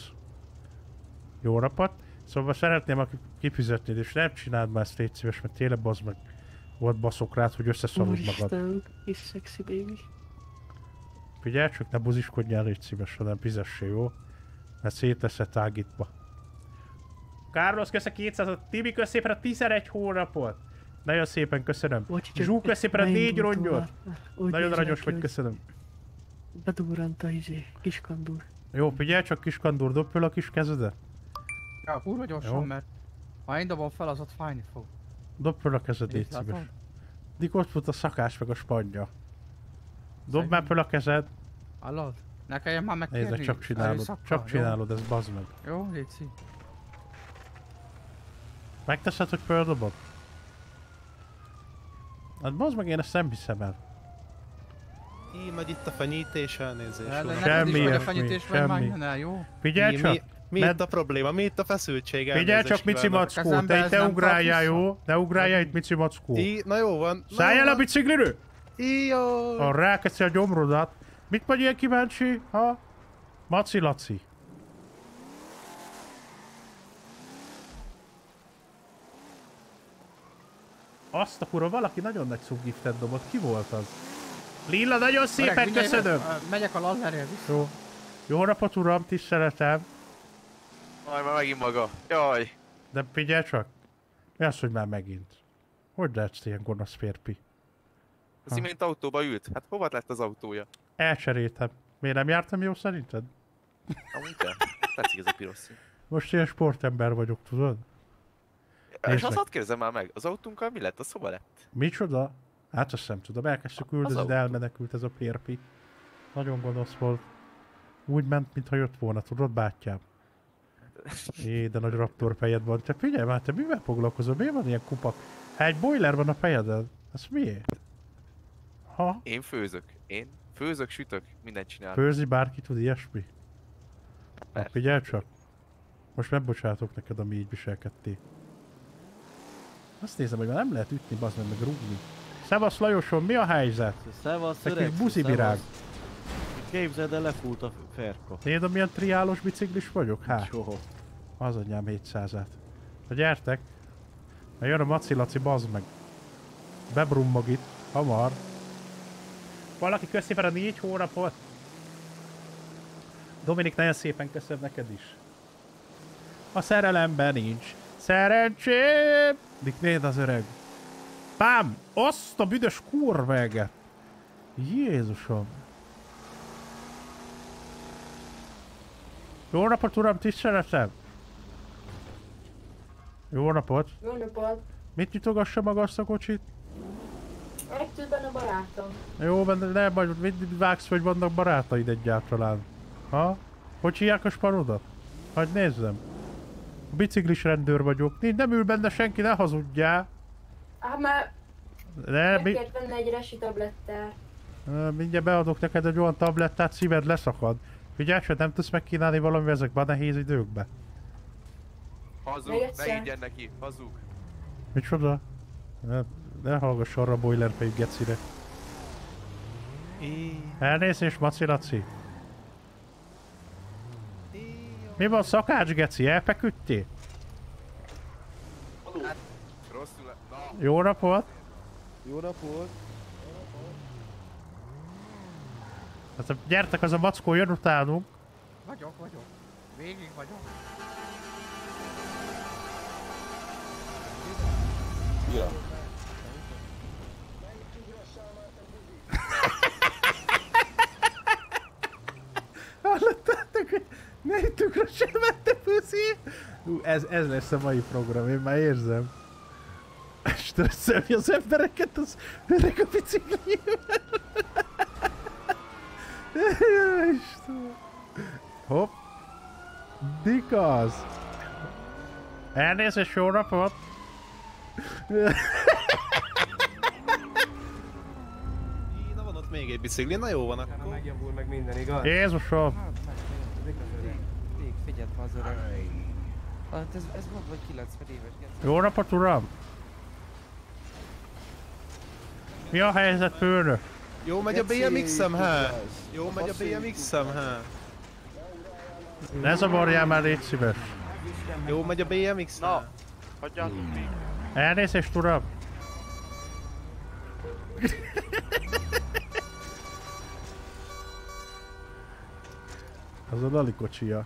Jó napot. Szóval szeretném kifizetni, és nem csináld már ezt, légy szíves, mert tényleg bazd meg. Volt baszok rád, hogy összeszarod magad. Úristen, kis szexi baby. Figyelj, csak ne buziskodjál, légy szíves, hanem fizessé, jó? Mert széteszed tágítva. Carlos, kösz a 200-at, Tibi, kösz szépen a 11 hónapot. Nagyon szépen köszönöm. Zsú, kösz szépen a 4 rongyot. Nagyon aranyos vagy, köszönöm. Bedurrant a kiskandúr. Jó, figyelj csak, kiskandúr, dobd föl a kis kezedet. Ja, kurva gyorsan, mert ha én dobom fel, az ott fájni fog. Dobd föl a kezed, légy szíves. Dik ott fut a szakás meg a spanja. Dobd már föl a kezed. Hallod? Ne kelljen már megkérni. Nézd, csak csinálod. Csak csinálod, ez bazd meg. Jó, légy. Megteszed, hogy földobod? Hát bazd meg, én ezt nem hiszem el. Majd itt a fenyítés, elnézést. Semmi ilyesmi, jó? Figyelj csak! Mi itt a probléma? Mi itt a feszültség? Figyelj csak, Mici Mackó, te itt ne ugráljál, jó? Ne ugráljál itt, Mici Mackó. Na jó van. Szállj el a bicikliről! Jó! Ha rákeszi a gyomrodat. Mit vagy ilyen kíváncsi, ha? Maci Laci. Azt a kurva, valaki nagyon nagy subgiftet dobott. Ki volt az? Lilla, nagyon szépen köszönöm! Megyek a lazerrel vissza. Jó. Jó napot, uram, tiszteletem. Majd már megint maga. Jaj. De figyelj csak. Mi az, hogy már megint? Hogy lehetsz ilyen gonosz férfi? Az imént autóba ült. Hát hova lett az autója? Elcseréltem. Miért nem jártam jó szerinted? Amúgy te. Tetszik ez a piros szín. Most ilyen sportember vagyok, tudod? És azt kérdezem már meg, az autónkkal mi lett? Az hova lett? Micsoda? Hát azt nem tudom, elkezdtük üldözni, de elmenekült ez a férfi. Nagyon gonosz volt. Úgy ment, mintha jött volna, tudod, bátyám? De nagy raptor fejed van. Te figyelj már, te mivel foglalkozol? Miért van ilyen kupak? Hát egy boiler van a fejeded. Ez miért? Ha? Én főzök. Én főzök, sütök, mindent csinálok. Főzni bárki tud ilyesmi? Hát figyelj csak. Most megbocsátok neked, ami így viselkedtél. Azt nézem, hogy már nem lehet ütni, bazd meg rúgni. Szevasz Lajosom, mi a helyzet? Szevasz, öreg, buzivirág. Képzeld el, lefújt a ferka. Nézd, milyen triálos biciklis vagyok? Hát. Soha. Az anyám 700-át. Na gyertek. Na jön a Maci Laci, bazd meg. Bebrummog itt. Hamar. Valaki köszi fel a 4 hónapot. Dominik, nagyon szépen köszönöm neked is. A szerelemben nincs szerencsém. Dik, nézd az öreg. Pám! Azt a büdös kurveget! Jézusom! Jó napot, uram, tiszteletem! Jó napot! Jó napot! Mit nyitogassa maga azt a kocsit? Megtűnt benne a barátom. Jó, de majd mit vágsz, hogy vannak barátaid egyáltalán? Ha? Hogy hívják a sparodat? Hadd nézzem. A biciklis rendőr vagyok. Nem ül benne senki, ne hazudjál. Hát már megkért venni egy resi tablettát. Mindjárt beadok neked egy olyan tablettát, szíved leszakad. Figyelj, hogy nem tudsz megkínálni valami ezekben a nehéz időkben. Hazug, ne ígyen neki, hazug. Micsoda? Ne hallgass arra a boilerfejű gecire. Elnézést, Maci Laci. Mi van, szakács geci? Elfeküdtél? Rosszul, na. Jó napot! Jó napot! Hát gyertek, az a mackó jön utánunk. Vagyok. Végig vagyok. Ja. Hallottátok, hogy ne itt ugrasson, vette puszi? Ez lesz a mai program, én már érzem. Stresszelni az embereket, az öreg a biciklivel. Istenem. Hopp. Dikaz. Elnézést, jó napot. Na van ott még egy bicikli, na jó van akkor. Megjavul meg minden, igaz? Jézusom. Rég figyeld az öreg. Hát ez volt vagy 90 éves. Jó napot, uram. Mi a helyzet, főnök? Jó megy a BMX-em, hát? Jó megy a BMX-em, hát? Ne zavarjál már, légy szíves. Jó megy a BMX? Na, hagyjátok még. Elnézést, uram. Az a Lali kocsia.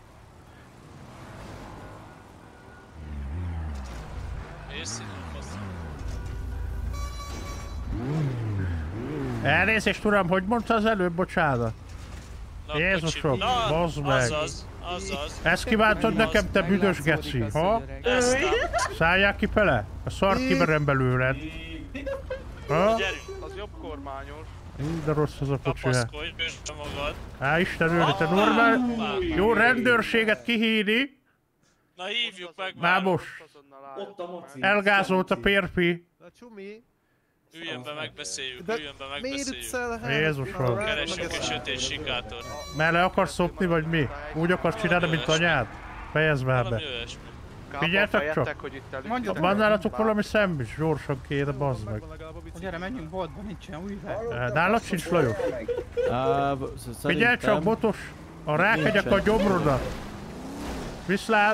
Elnézést, uram, hogy mondta az előbb, bocsánat? Jézusom, bazd meg! Ezt kívántad nekem, te büdös geci, ha? Szálljál ki fele? A szart kiverem belőled. Ha? Az jobb kormányos. De rossz az a kocsi. Kapaszkodj, bősd magad. Há, Istenőri, te normál... Jó rendőrséget kihívni. Na hívjuk meg már most. Elgázolt a férfi. Üljön be, megbeszéljük, üljön be, megbeszéljük. Jézusom. Keresünk egy sötét sikátort. Mert le akarsz szopni, vagy mi? Úgy akarsz csinálni, mint anyád? Fejezd már be. Figyeltek csak! Van nálatok valami szendvics? Gyorsan kéne, bazd meg. Gyere, menjünk boltba, nincs olyan új hely. Nálad sincs, Lajos? Figyelj csak, botos! A rákegyek a gyomrodat! Viszlát!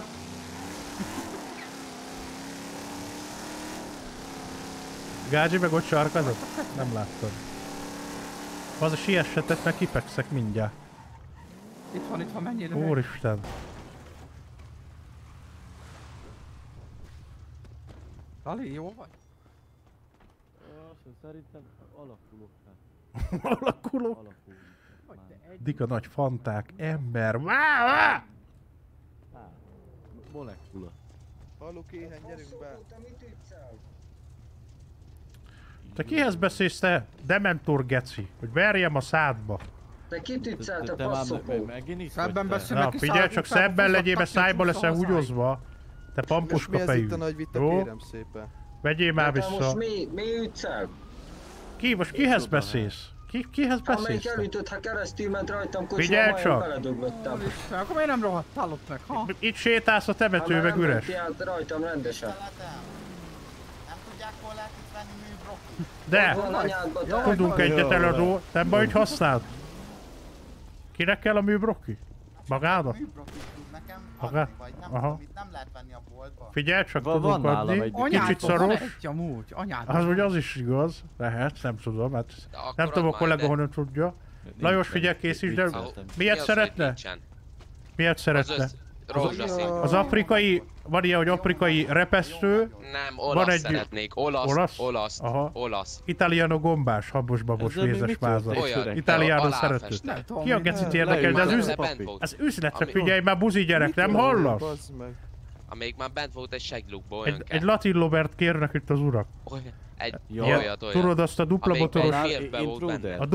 Gágyi meg ott sarkadok? Nem láttam. Az a siessetek, mert kifekszek mindjárt. Itt van, mennyire? Úristen! Lali, jó vagy? Szerintem alakulok. Alakulok? Dika nagy fanták, ember. Molekula. Halló, kéhen, gyerünk be! Te kihez beszélsz, te dementor geci? Hogy verjem a szádba. Te kit üccelt a passzokó? Szebben beszélnek ki. Na figyelj csak, szebben legyél, mert szájba leszel húgyozva. Te pampuska fejű. Mi ez itt a nagy vita, kérem szépen? Vegyél már vissza. Most mi üccel? Ki? Most kihez beszélsz? Kihez beszélsz? Amelyik elütött, ha keresztül ment rajtam kocsi, figyelj csak! beledöglöttem. Akkor miért nem rohadtál ott meg, ha? Itt sétálsz a temető, meg üres. Rajtam rendesen. Nem tudják, hol lehet itt venni műbrokki? De! Tudunk egyet eladó. Nem baj, hogy használd. Kinek kell a műbrokki? Magának? Magát? Aha. Figyelj csak, tudunk adni. Kicsit szaros. Az ugye az is igaz. Lehet, nem tudom. Hát nem tudom, a kollega honnan tudja. Lajos, figyelj, készítsd el. Miért szeretne? Miért szeretne? Az afrikai, van ilyen, hogy afrikai repesztő. Nem, olasz szeretnék. Olasz. Italiano gombás, habos-babos, mézes mázas. Italiano szerető. Ki a gecit érdekel, de az üzletre figyelj már, buzi gyerek, nem hallasz? Amíg már bent volt egy seglukból, olyan egy latin lobert kérnek itt az urak. Olyat. Tudod azt a dupla motoros... A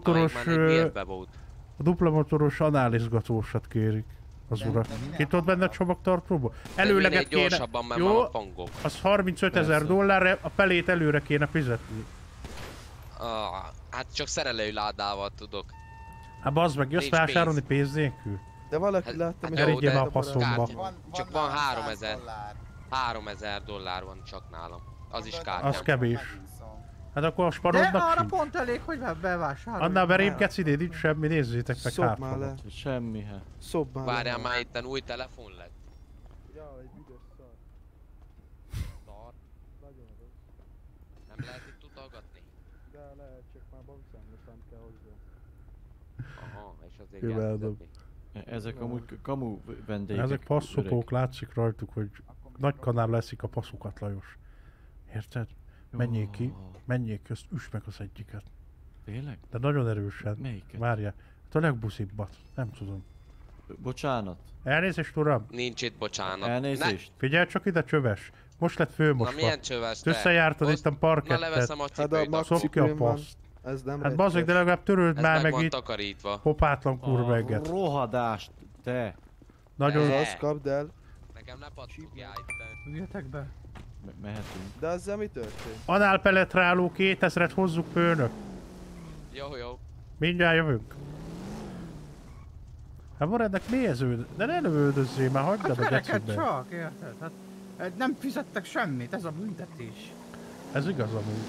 dupla motoros análizgatósat kérik az urak. Ki tudod benne a csomagtartóba? Előleget kéne... Jó, az $35,000, a felét előre kéne fizetni. Hát csak szerelőládával tudok. Hát bazd meg, jössz vásárolni pénz nélkül? De valaki látta, Hát hogy jó, de a faszomba. csak van 3000 dollár van csak nálam. Az is kártyám. Az kevés. Hát akkor a De sparodnak arra sincs. pont elég, hogy bevásárolj. Annál verém kecid, nincs semmi, nézzétek meg Szobd hát. már le. Semmi, hát. Szobd már le. Várjál, már itten új telefon lett. Ja, egy büdös szar. Szar. Nagyon rossz. Nem lehet itt utalgatni? De lehet, csak már bankszámlaszám kell hozzá. Aha, és azért Imádom. Ezek amúgy kamu vendégek. Ezek passzopók, látszik rajtuk, hogy nagy kanál leszik a passzokat, Lajos. Érted? Menjél ki, menjél ki, azt üsd meg az egyiket. Tényleg? De nagyon erősen. Melyiket? Várjál. Hát a legbuzibbat. Nem tudom. Bocsánat. Elnézést, uram! Nincs itt bocsánat. Elnézést. Figyelj csak ide, csöves! Most lett főmosva. Na milyen csöves te? Összejártad Azt- itt a parkettet. Na leveszem a cipőit, akkor. Szopd ki a paszt. Ez nem Hát bazdmeg, de legalább töröld Ez már meg meg van itt. takarítva. Popátlan kurva eget. Rohadást, te. Nagyon Ne. Az kapd el. Nekem ne pattudjál itt. Üljetek be. Mehetünk. De ezzel mi történt? Análpenetráló 2000-et hozzuk, főnök. Jó. Mindjárt jövünk. Hát van ennek mi ez ő? De ne lövöldözzél már, hagyd Hát el a vereket gecibe. csak, érted? Hát nem fizettek semmit, ez a büntetés. Ez igaz amúgy.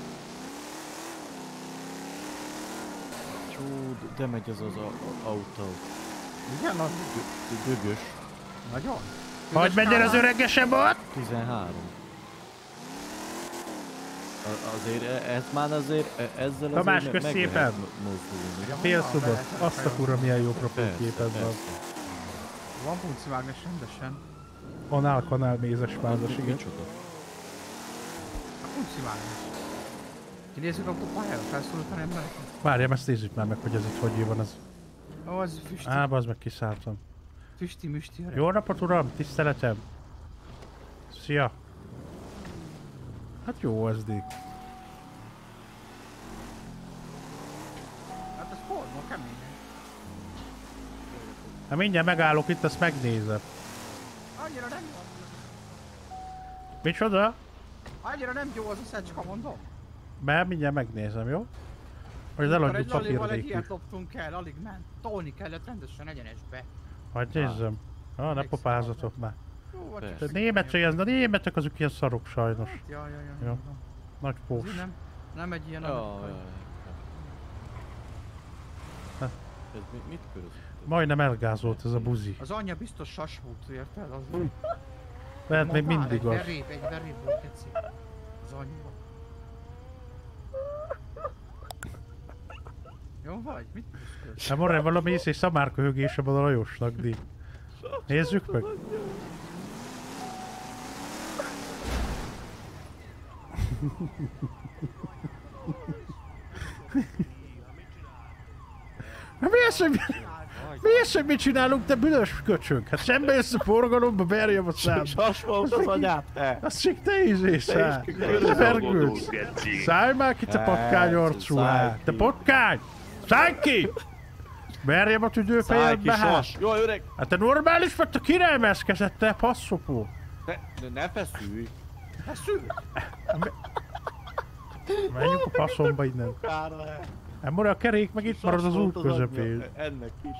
Csú, de megy ez az autó. Igen, az Dögös. nagyon. Hagyj menjen az öregesebb ott! 13. Azért ez már azért ezzel Tamás, azért kösz meg szépen! lehet mozdulni. Félszobot. Azt a kurva milyen jó profilképed van. Van puncimágnes rendesen. Anál mézes mázas, igen. Micsoda? A puncimágnes. Kinézzük a pályára, felszólítan embereket. Várjam, ezt nézzük már meg, hogy ez itt hogy van az. Ó, az füsti. Á, bazd meg, kiszálltam. Füsti-müsti. Jó napot, uram! Tiszteletem! Szia! Hát jó az, Dick. Hát ez forma, kemény. Hát mindjárt megállok itt, azt megnézem. Annyira nem jó. Micsoda? Annyira nem jó az a szecska, mondom. Mert mindjárt megnézem, jó? Hogy eladjuk Egy lalival egy papírnékül. ilyet loptunk el, alig ment. Tolni kellett rendesen egyenesbe. Hadd nézzem. Ne popázatok már. Jó, vagy De csak németek, a németek azok ilyen szarok sajnos. Ja. Jó. Nagy Az pós. így nem egy ilyen amerikai. Ez mit körözött? Majdnem elgázolt ez a buzi. Az anyja biztos sas volt, érted? Az Lehet még mindig az. egy veréb volt egy szép. Az anyja. Jó vagy? Mit puszkölsz? Nem arra valami ész és szamárköhögése van a Lajosnak, Di. Nézzük meg. Miért, hogy mit csinálunk, te büdös köcsög? Hát semmi jössz a forgalomba, verjem a szám. Sasmalt az anyát, te! Azt csak te is észre. Te vergődsz. Szállj már ki, te patkány arcú, hát. Te patkány! Szállj ki! Verjem a tüdőfejedbe, hát. Jó, öreg! Hát te normális vagy, te kiremelszkezett, te passzopó. Ne feszülj! Feszülj! Menjünk a passzomba innen. Hát mora a kerék meg itt marad az út közepén. Ennek is.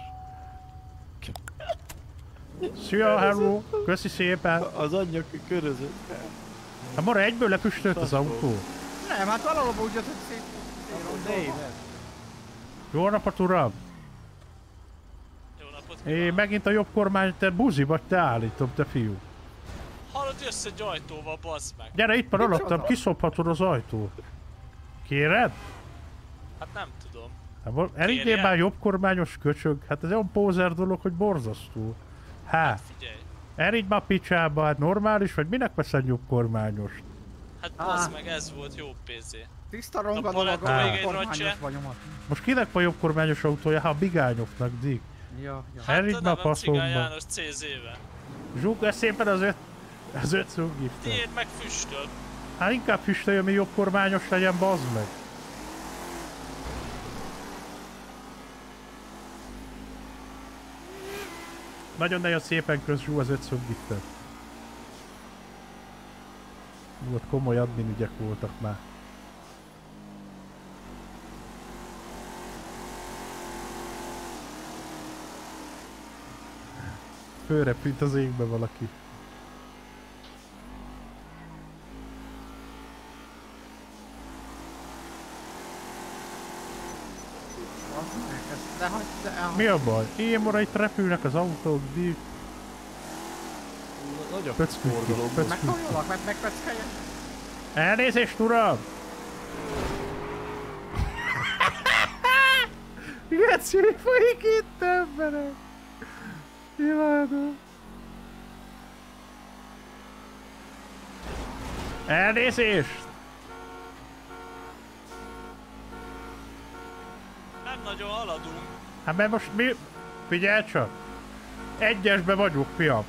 Szia, hello! Köszi szépen! Az anyja körözött. Hát mora egyből lefüstölt az autó. Nem, hát valahol úgy jött, hogy szép. Jó napot, uram! Jó napot Megint a jobb kormány, te buzi vagy, te állítom, te fiú. Hallod, jössz egy ajtóval, bazd meg. Gyere, itt van alattam, kiszophatod az ajtót. Kéred? Hát nem tudom. Hát, elindjél már jobb kormányos köcsög, hát ez olyan pózer dolog, hogy borzasztó. Hát, figyelj. erigy már picsába, hát normális vagy, minek veszel jobb kormányost? Hát bazd meg, ez volt jó pénzé. Tiszta ronga dolog, kormányos vagyomat. Most kinek van jobb kormányos autója? Hát a bigányoknak, Dick. Ja. Hát Erigy a már nevem Cigány faszomba. János CZ-vel. Zsugd szépen az 5 szógiftet. Tiéd meg füstöl. Hát inkább füstöljön, mi jobb kormányos legyen, bazd meg. Nagyon szépen kösz Zsú az 5 szógiftet. Volt komoly admin ügyek voltak már. fölrepült az égbe valaki. Mi a baj? Éjjel itt repülnek az autók, díj. Nagyon forgalom. Meghajolok, megpeckeljen. Elnézést, uram! Geci, mi folyik itt, emberek? Imádom. Elnézést! Nem nagyon haladunk. Hát mert most mi... Figyelj csak! Egyesbe vagyok, fiam.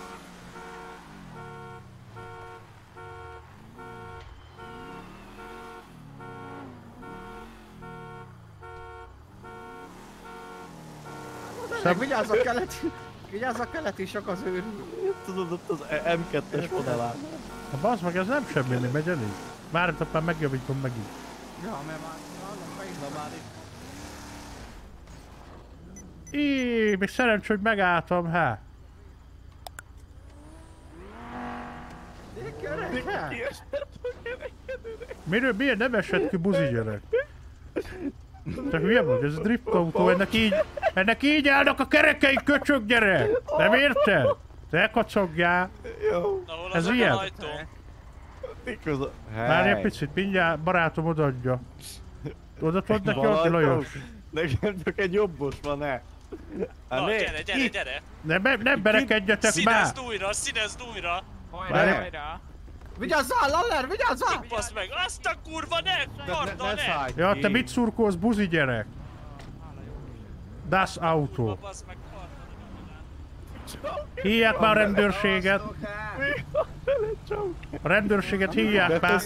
Vigyázz a keleti sok az őr. Tudod, ott az M2-es vonalán. Ha bazd meg, ez nem semmi, megy elég. Már már megjavítom megint. Ja, mert már már Még szerencsé, hogy megálltam, hát. Miért nem esett ki buzi gyerek? Te hülye vagy, ez a drift autó, ennek így állnak a kerekei, köcsög gyerek! Nem érted? Te kacogjál! Ez ilyen? Várj egy picit, mindjárt barátom odaadja. Oda tudod neki adni, Lajos? Nekem csak egy jobbos van-e? Na, gyere! Nem berekedjetek már! Színezd újra! Hajrá! Vigyázzál, Laller, vigyázzál! Basz meg, azt a kurva, ne! Karda, ne! Ja, te mit szurkolsz, buzi gyerek? Das Auto. Hívják már a rendőrséget! A rendőrséget hívják már!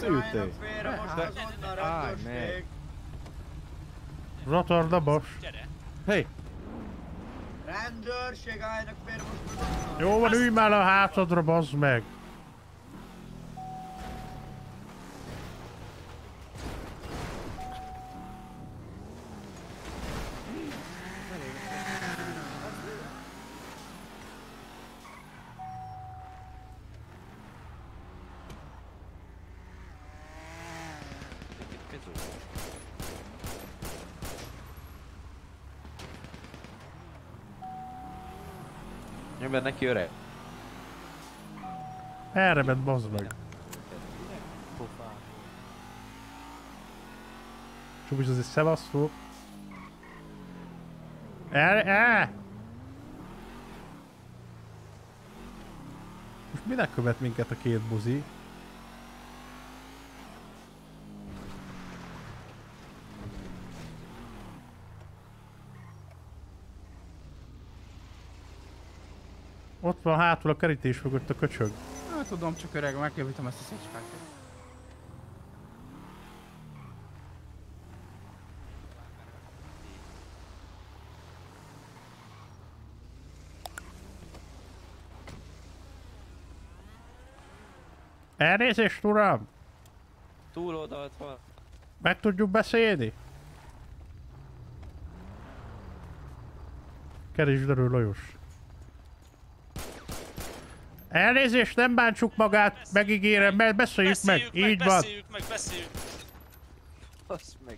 Állj meg! Rotardabos! Hey! Rendőrség, álljanak félre most! Jó van, ülj már a hátadra, bazd meg! Nyomjad neki, öreg. Erre ment, bazd meg. Csubis azért szevasztok. Most minek követ minket a két buzi? Ott van hátul a kerítés mögött a köcsög. Nem tudom, csak öreg, megjavítom ezt a szécsfákat. Elnézést, uram! Túloldalt van. Meg tudjuk beszélni? Keresd elő, Lajos. Elnézést, nem bántsuk magát, megígérem, mert beszéljük meg, így van. Beszéljük. Basz meg.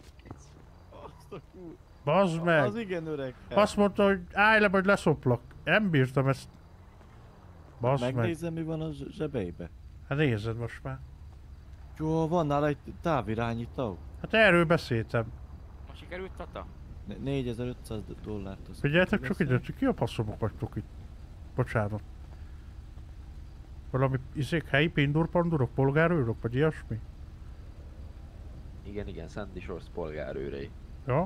Bazd meg. Az igen öreg. Azt mondta, hogy állj le, vagy leszoplak. Nem bírtam ezt. Bazd meg. Megnézem, mi van a zsebeibe. Hát nézed most már. Jó, van nála egy távirányító. Hát erről beszéltem. Ma sikerült, Tata? $4500. Figyeljetek csak ide, ki a passzomok vagytok itt? Bocsánat. Valami helyi pindurpandurok, polgárőrök, vagy ilyesmi? Igen, Sandy Shores polgárőrei. Ja?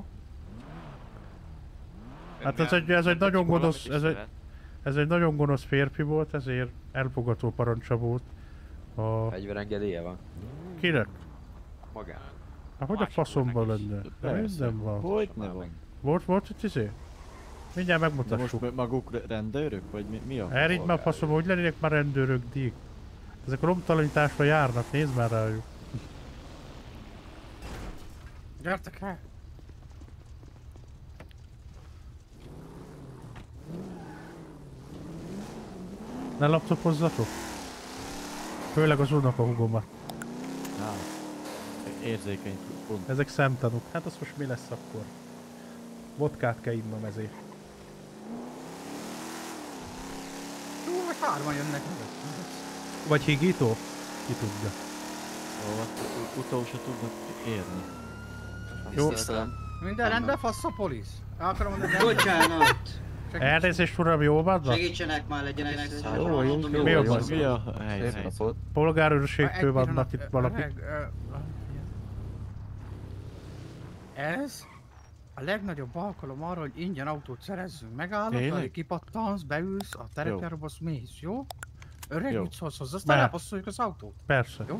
Hát ez egy nagyon gonosz, ez egy nagyon gonosz férfi volt, ezért elfogató parancsa volt. Fegyverengedélye van. Kinek? Magán. Hát hogy a faszomban lenne? Minden van. Hogy ne van? Volt itt izé? Mindjárt megmutassuk. Most maguk rendőrök, vagy mi a? Erre így már faszom, hogy lennének már rendőrök, dík. Ezek a romtalanításra járnak, nézd már rájuk. Gyertek el! Ne laptopozzatok? Főleg az unokahugomat. Érzékeny pont. Ezek szemtanúk. Hát az most mi lesz akkor? Vodkát kell innom ezért. Jó, meg hárman jönnek. Vagy higító? Ki tudja. Ó, utolsó tudnak érni. Jó. Minden rendben, fasz a polisz. El akarom mondani, hogy Bocsánat. Elnézést uram, jó vannak? Segítsenek már, legyenek Jó, mi a baj? Mi a helyzet? Polgárőrségtől vannak itt valaki. Ez a legnagyobb alkalom arra, hogy ingyen autót szerezzünk. Megállod, Tényleg? hogy kipattansz, beülsz, a terepjáróba mész, jó? Öreg, Jó. mit szólsz hozzá, aztán elpasszoljuk az autót. Persze. Jó?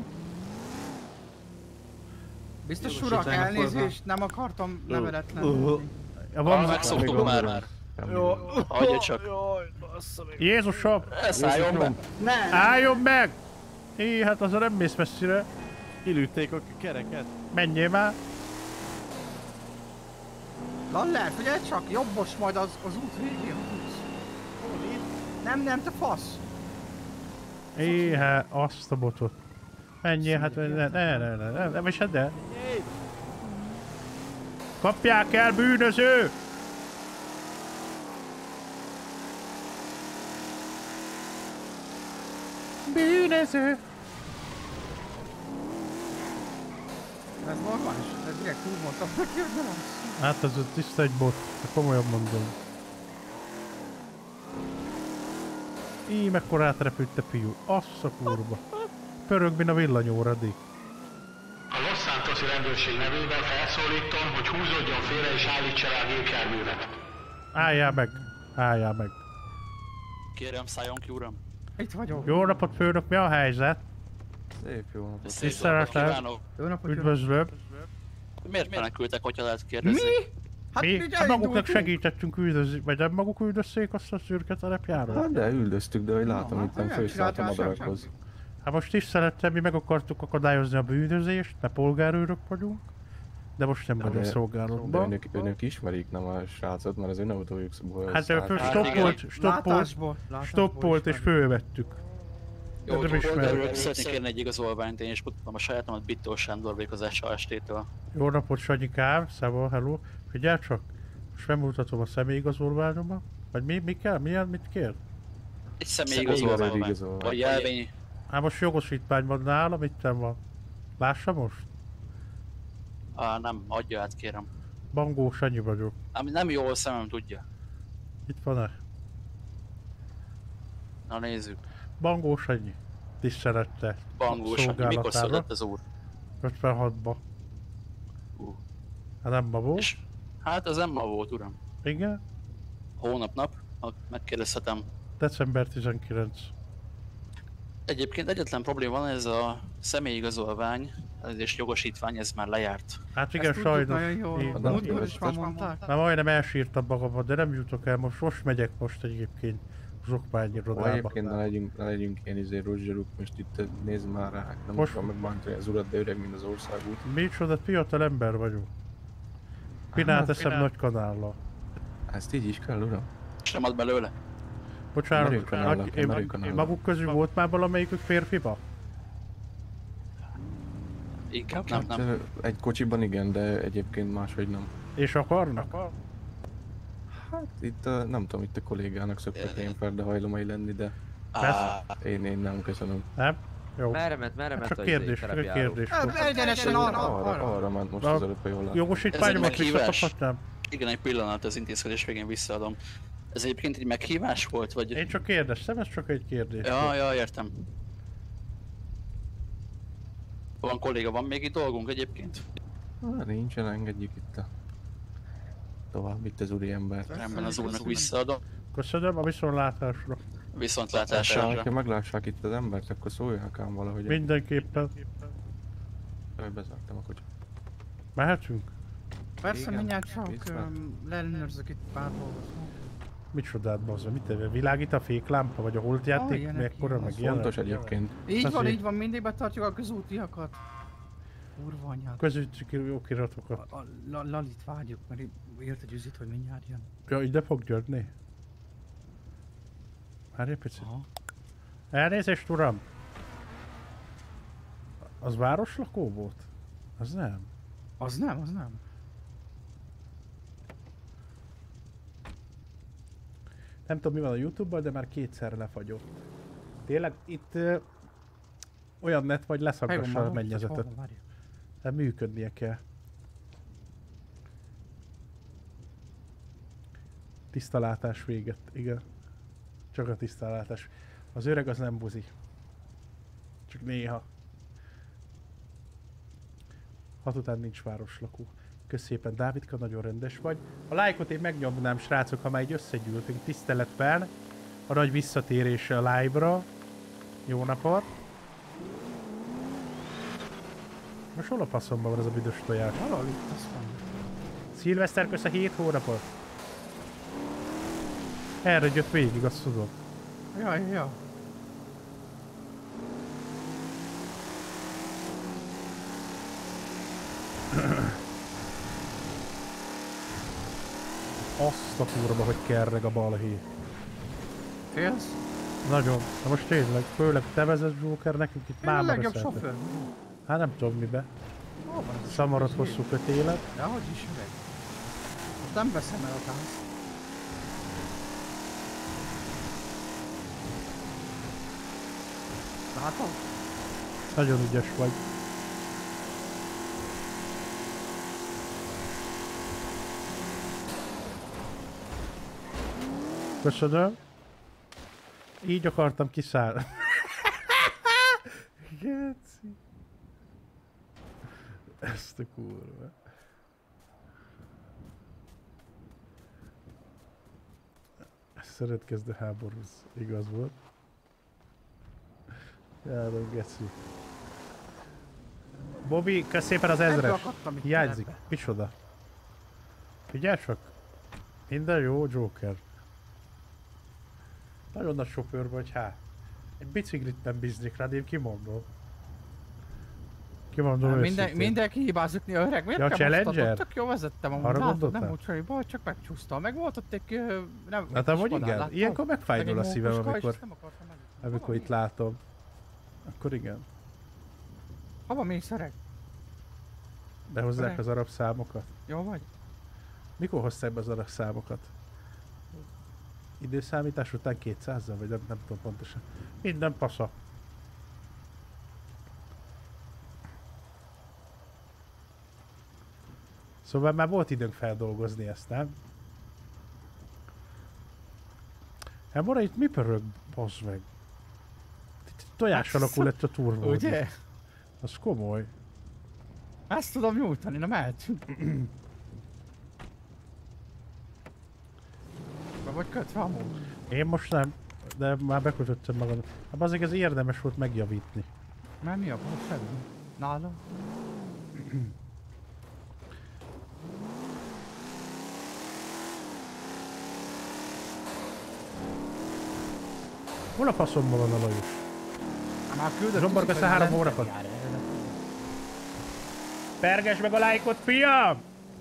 Biztos Jó, urak, sétálnak elnézést, nem akartam neveletlen lenni. Megszoktuk már. Jó. Hagyja csak. Jézusom! Szálljon be! Nem! Álljon meg! Hé, hát azon nem mész messzire. Kilőtték a kereket. Menjél már! Laller, figyelj csak, jobbos majd az út végén. Nem, te fasz! Hé, hát azt a botot. Menjél, hát nem is hát de. Kapják el, bűnöző! Bűnöző! Ez normális, ez direkt úgy mondtam neki, hogy nem az. Hát ez tiszta egy bot, komolyan mondom. Így mekkora átrepült te fiú, azt a kurva. Pörög, mint a villanyóradik. A Los Santosi rendőrség nevében felszólítom, hogy húzódjon félre és állítsa rá a gépjárművet. Álljál meg. Kérem, szálljon ki, uram. Itt vagyok. Jó napot, főnök, mi a helyzet? Szép jó napot. Tiszteletem. Üdvözlöm. Miért menekültek, hogyha lehet kérdezni? Mi? Hát maguknak segítettünk üldözni, vagy nem maguk üldözték azt a szürke terepjárót? Hát de üldöztük, de hogy látom, itt nem főszállt a madarakhoz. Hát most tisztelettel mi meg akartuk akadályozni a bűnözést, mert polgárőrök vagyunk. De most nem vagyunk szolgálatban. De önök ismerik nem a srácot, mert az ön autójukból hát stoppolt és fölvettük. Jó, polgárőrök szeretnék kérni egy igazolványt, én is mutatom a sajátomat, Bittó Sándor vagyok az SAST-től. Jó napot, Sanyikám, szava, hello. Figyelj csak, most megmutatom a személyigazolványomat. Vagy mi kell? Mit kér? Egy személyigazolvány, vagy jelvény. Hát most jogosítvány van nálam, itt van. Lássa most? Nem, adja át, kérem. Bangó Sanyi vagyok. Nem jó, a szemem tudja. Itt van-e? Na nézzük. Bangó Sanyi. Tisztelettel. Bangó Sanyi, mikor született az úr? 56-ba. Hát nem ma volt? Hát az nem ma volt, uram. Igen? Hónap, megkérdezhetem. December 19. Egyébként egyetlen probléma van, ez a személyigazolvány, és jogosítvány, ez már lejárt. Hát igen, sajnos. Múltkor is már mondták. Már majdnem elsírtam magamat, de nem jutok el, most megyek egyébként zsokmányirodába. Egyébként ne legyünk ilyen rozsaruk, most itt nézd már rá, nem most... akarom megbántani az urat, de öreg, mint az országút. Micsoda, fiatal ember vagyok. Pinát eszem nagy kanállal. Ezt így is kell, uram? Sem ad belőle? Bocsánat, maguk közül volt már valamelyikük férfiba? Inkább nem. Egy kocsiban igen, de egyébként máshogy nem. És akarnak? Hát itt nem tudom, itt a kollégának szoktak ilyen ferdehajlomai lenni, de én nem köszönöm. Nem? Jó. Merre ment csak kérdés. Egyenesen arra ment most az előbb, ha jól látom. Jogosítványomat visszakaphatnám? Igen, egy pillanat, az intézkedés végén visszaadom. Ez egyébként egy meghívás volt, vagy... Én csak kérdeztem, ez csak egy kérdés. Ja, értem. Van kolléga, van még itt dolgunk egyébként? Nincsen, engedjük itt tovább itt az úriembert. Rendben, az úrnak visszaadom. Köszönöm, a viszontlátásra. Viszontlátásra. Ha meglássák itt az embert, akkor szóljanak ám valahogy. Mindenképpen. Bezártam a kocsit. Mehetünk? Persze, mindjárt csak leellenőrzök itt pár dolgot. Micsodát, bazza, mit tevé? Világít a féklámpa, vagy a holtjáték? Mekkora, meg ilyen? Fontos egyébként. Így van, mindig betartjuk a közútiakat. Kurva anyád. Közúti okiratokat. Lalit várjuk, mert írt egy üzit, hogy mindjárt jön. Ja, ide fog jönni? Várj egy picit. Elnézést, uram! Az városlakó volt? Az nem? Az nem, az nem. Nem tudom mi van a YouTube-ban, de már kétszer lefagyott. Tényleg itt olyan net vagy leszagassa a mennyezetet. De működnie kell. Tisztalátás véget, igen. Csak a tisztalátás. Az öreg az nem buzi. Csak néha. 6 után nincs városlakó. Kösz szépen, Dávidka, nagyon rendes vagy. A lájkot én megnyomnám, srácok, ha már így összegyűltünk tiszteletben. A nagy visszatérése a live-ra. Jó napot! Most hol a faszomban van ez a büdös tojás? Valahol itt azt mondja. Szilveszter, kösz a 7 hónapot! Erre jött végig, azt tudom. Ja. Azt a kurva, hogy kerreg a balhé. Félsz? Nagyon. Na most tényleg, főleg te vezet Joker, nekünk itt már legjobb sofőr. Hát nem tudom mibe. Szamarod hosszú kötélet. De hogy is öreg. Most nem veszem el a tánc. Látod? Nagyon ügyes vagy. Köszönöm. Így akartam kiszállni. Geci. Ezt a kurva. Szeretkezd a háborúz. Igaz volt. Járom, geci. Bobby, kösz szépen az 1000-es. Hiányzik. Micsoda? Figyelj csak. Minden jó, Joker. Nagyon nagy sofőr vagy, hát. Egy biciklit nem bíznék rád, én kimondom. Kimondom őszintén. Mindenki hibázik, öreg. Miért ja, kell Challenger? Tök jó vezettem amúgy, látod, nem úgy csalóba, csak megcsúsztam. Meg volt ott egy... nem, hát amúgy igen, látod? Ilyenkor megfájdul a szívem, amikor itt látom. Akkor igen. Hova mész, öreg? Behozzák az arab számokat? Jó vagy? Mikor hozták be az arab számokat? Időszámítás után 200-zal, vagy nem tudom pontosan. Minden pasza. Szóval már volt időnk feldolgozni ezt, nem? Hát Mora, itt mi pörög, bazd meg? Tojás alakul lett a turvó. Ugye? Az komoly. Ezt tudom nyújtani, na mehetünk. Be vagy kötve amúgy? Én most nem, de már bekötöttem magam. Hát azért ez érdemes volt megjavítni. Mert mi a baj felül? Nálam? Hol a faszomban van a Lajos? Zsombor, kösz a 3 hónapot. Perges meg a lájkot, fiam!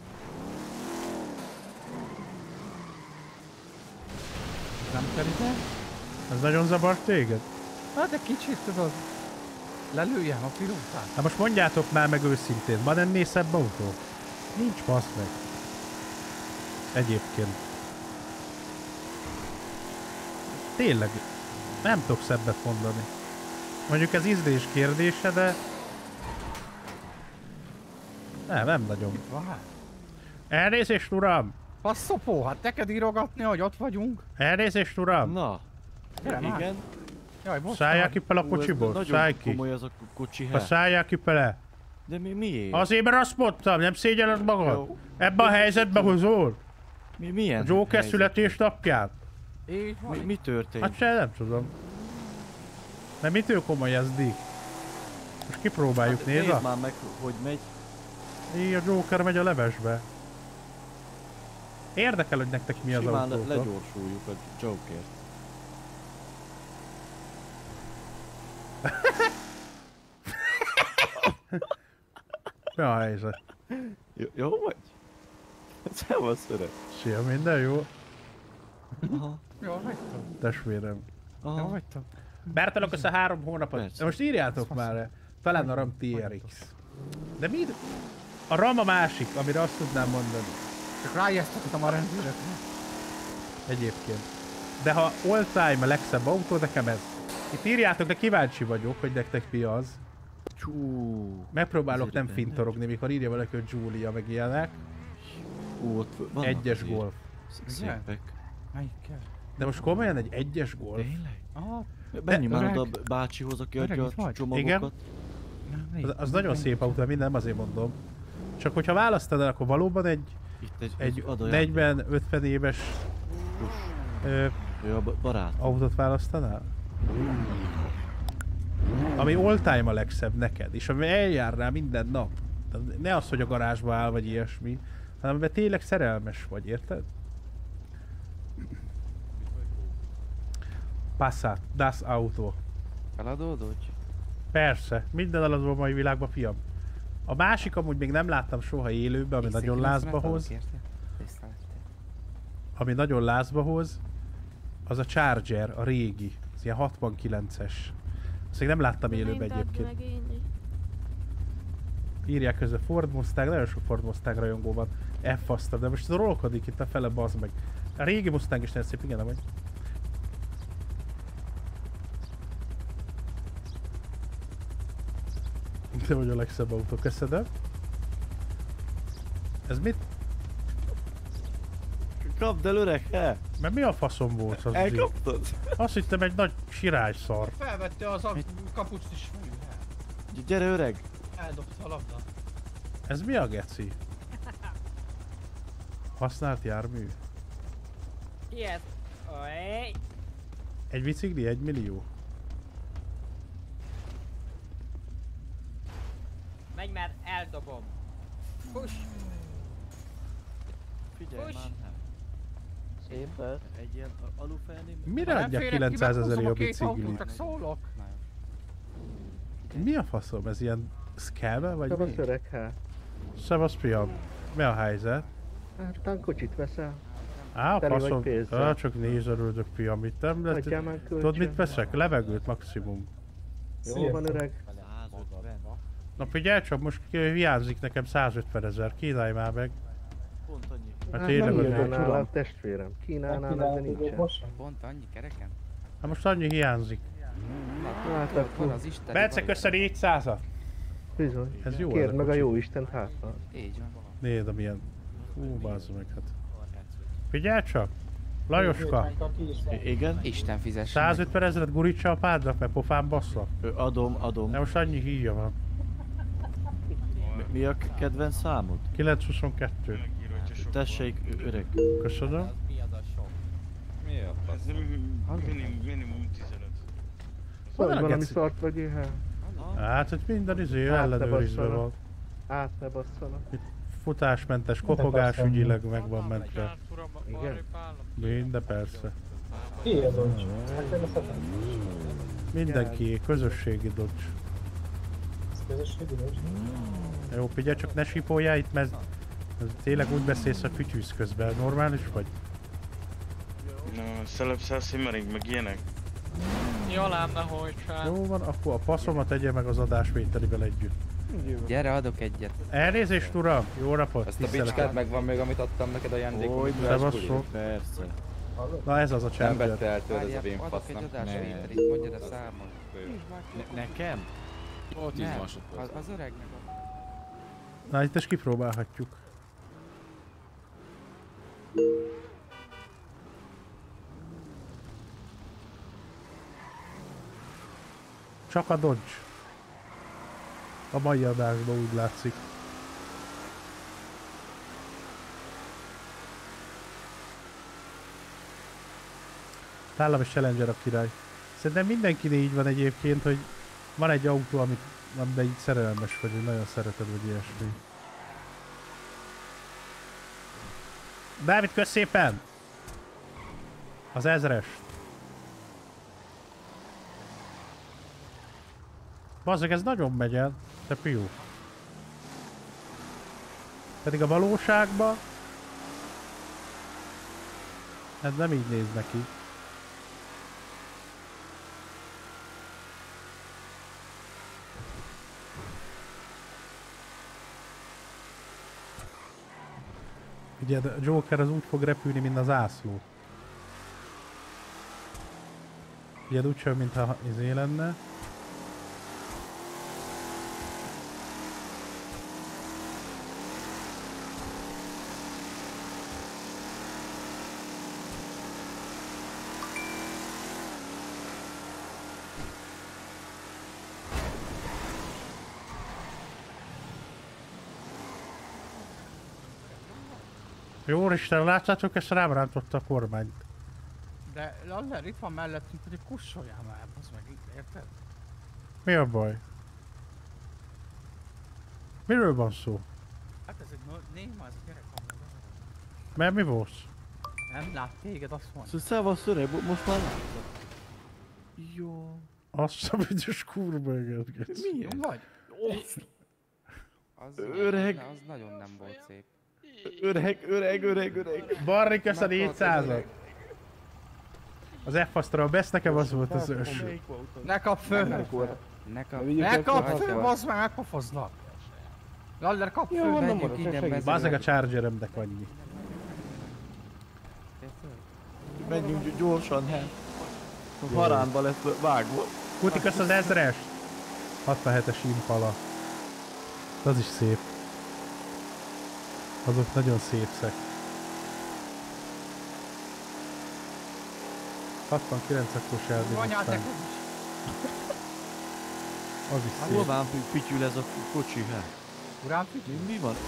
Nem terület? Ez nagyon zavart téged? Hát de kicsit tudod. Lelőjem a pilótát. Hát most mondjátok már meg őszintén, van ennél szebb autó? Nincs, basz meg. Egyébként. Tényleg, nem tudok szebbet mondani. Mondjuk ez ízlés kérdése, de... Nem nagyon. Elnézést, uram! Passzopó, hát neked írogatni, hogy ott vagyunk. Elnézést, uram! Na, igen. Jaj, most szálljál ki fel a kocsiból, szállj ki! Komoly az a kocsi, szálljál ki fele! De miért? Azért, mert azt mondtam, nem szégyelled magad? Jó. Ebben a helyzetben hozol? Milyen a Joker születésnapján? Mi történt? Hát se nem tudom. Mert mitől komoly ez, Dick? Most kipróbáljuk, hát, nézd már meg, hogy megy. Így a Joker megy a levesbe. Érdekel, hogy nektek mi az autó. Simán legyorsuljuk a Jokert. Mi a helyzet? Jó vagy? Szevasz, öreg. Szia, minden jó? Aha. Jól vagytok. Testvérem. Jól vagytok. Bertalok össze 3 hónapot. De most írjátok már, talán a RAM TRX. De mi? A RAM a másik, amire azt tudnám mondani. Csak rájesztettem a rendőrökre. Egyébként. De ha all time a legszebb autó, nekem ez. Itt írjátok, de kíváncsi vagyok, hogy nektek mi az. Megpróbálok nem fintorogni, mikor írja valaki, hogy Giulia meg ilyenek. Egyes Golf. Szépek. De most komolyan egy egyes Golf? Tényleg? Menj már oda bácsihoz, aki adja a csomagokat. Igen? Az nagyon szép autó, minden azért mondom. Csak hogyha választanál, akkor valóban egy 40-50 éves autót választanál? Ami all time a legszebb neked, és ami eljárnál minden nap. Ne az, hogy a garázsba áll, vagy ilyesmi, hanem amiben tényleg szerelmes vagy, érted? Passat, das Auto. Eladódod? Persze, minden eladó a mai világban, fiam. A másik amúgy még nem láttam soha élőben, ami nagyon lázba hoz. Ami nagyon lázba hoz, az a Charger, a régi. Az ilyen 69-es. Azt még nem láttam élőben egyébként. Írják közben Ford Mustang, nagyon sok Ford Mustang rajongó van. F-asztal, de most rolkodik itt a fele, bazd meg. A régi Mustang is nagyon szép, igen, nem vagy? Te vagy a legszebb autó, köszönöm. Ez mit? Kapd el, öreg, he? Mert mi a faszom volt az? Elkaptad? Azt hittem egy nagy sirályszar. Felvette az a kapucst is. Gyere, öreg! Eldobta a labdát. Ez mi a geci? Használt jármű? Ilyet. Ojj. Egy bicikli 1 millió? Menj már, eldobom. Fuss! Figyelj már! Szépen. Egy ilyen alufejni... Mire adja 900 000 a bicikli? Szólok. Mi a faszom? Ez ilyen scam vagy Szevasz mi? öreg, hát. Szevasz fiam. Mi a helyzet? Hát után kocsit veszel. Á, Teli vagy faszom. pénzzel. Csak nézelődök fiam, itt nem lehet. Adjál már kölcsön. Tudod mit veszek? Levegőt maximum. Jó van öreg. Na figyelj csak, most hiányzik nekem 150 000, kínálj már meg. Pont annyi. Hát Hát tényleg nem az írnál a testvérem. Kínálnál, de nincsen. Pont annyi kereken? Hát most annyi hiányzik. Hát akkor... Bence, köszön 400-at. Bizony. Ez jó. Kérd meg a jó Istent hátra. Így van. Nézd, milyen. Fú, bázz meg hát. Figyelj csak! Lajoska! Igen? Isten fizesse. 150 000 gurítsa a pádnak, mert pofán bassza. Adom. De most annyi híja van. Mi a kedvenc számod? 922. Tessék, öreg. Köszönöm. Mi a fasz? Minimum 15. Szóval valami szart vagy éhen? Hát, hogy minden ellenőrizve van. Át ne basszanak. Futásmentes, kopogás ügyileg meg van mentve. Igen? Minden persze. Ki a Dodge? Hát ez a Mindenki, közösségi Dodge. Ez közösségi Dodge? Jó, figyelj, csak ne sipoljál itt, mert tényleg úgy beszélsz, hogy fütyűsz közben. Normális vagy? Na, szelep szimmering, meg ilyenek. Jó lenne, hogyha... Jó van, akkor a passzomat tegye meg az adásvételivel együtt. Gyere, adok egyet. Elnézést, uram! Jó napot! Ezt a bicskát megvan még, amit adtam neked ajándékul. Hogy szevasztok. Persze. Na ez az a Nem Charger. vette el tőled ez a vén Adok fasz, egy nem? adásvételit, mondjad a számot. Nekem? Ó, 10 Nem, másodperc. az öregnek a... Na itt is kipróbálhatjuk. Csak a Dodge. A mai adásban úgy látszik. Nálam is Challenger a király. Szerintem mindenkinél így van egyébként, hogy van egy autó, amiben így szerelmes vagy, hogy nagyon szereted, vagy ilyesmi. Dávid, kösz szépen! Az 1000-es. Bazzeg, ez nagyon megy el, te fiú. Pedig a valóságban... Ez nem így néz neki. Ugye a Joker az úgy fog repülni, mint az zászló. Ugye úgy sem, mintha izé lenne. Jó Isten, látjátok, ezt rám rántotta a kormányt. De Laller itt van mellettünk, hogy kussoljál már, az meg itt, érted? Mi a baj? Miről van szó? Hát ez egy néma, ez a gyerek van. Mert mi volt? Nem lát téged, azt mondja. Szóval szevasz öreg, most már látlak. Jó. Azt a büdös kurva eget. Mi jó vagy? Öreg. Az nagyon nem volt szép. Öreg. Barri, kösz a 400-at. Az F-asztalra besz, nekem az volt az ős. Ne kap föl! Ne kap föl, bazd meg, megpofozlak! Laller, kap föl, menjünk innen. Bazzeg a Chargerem, annyi. Menjünk gyorsan, hát. A haránba lesz vágva. Kuti, kösz az 1000-es. 67-es Impala. Az is szép. Azok nagyon szépszek. 69-es elbíroztán. Anyád neked is. Az is szép. Hol van pityül ez a kocsi, hát? Urán pityül? Mi van?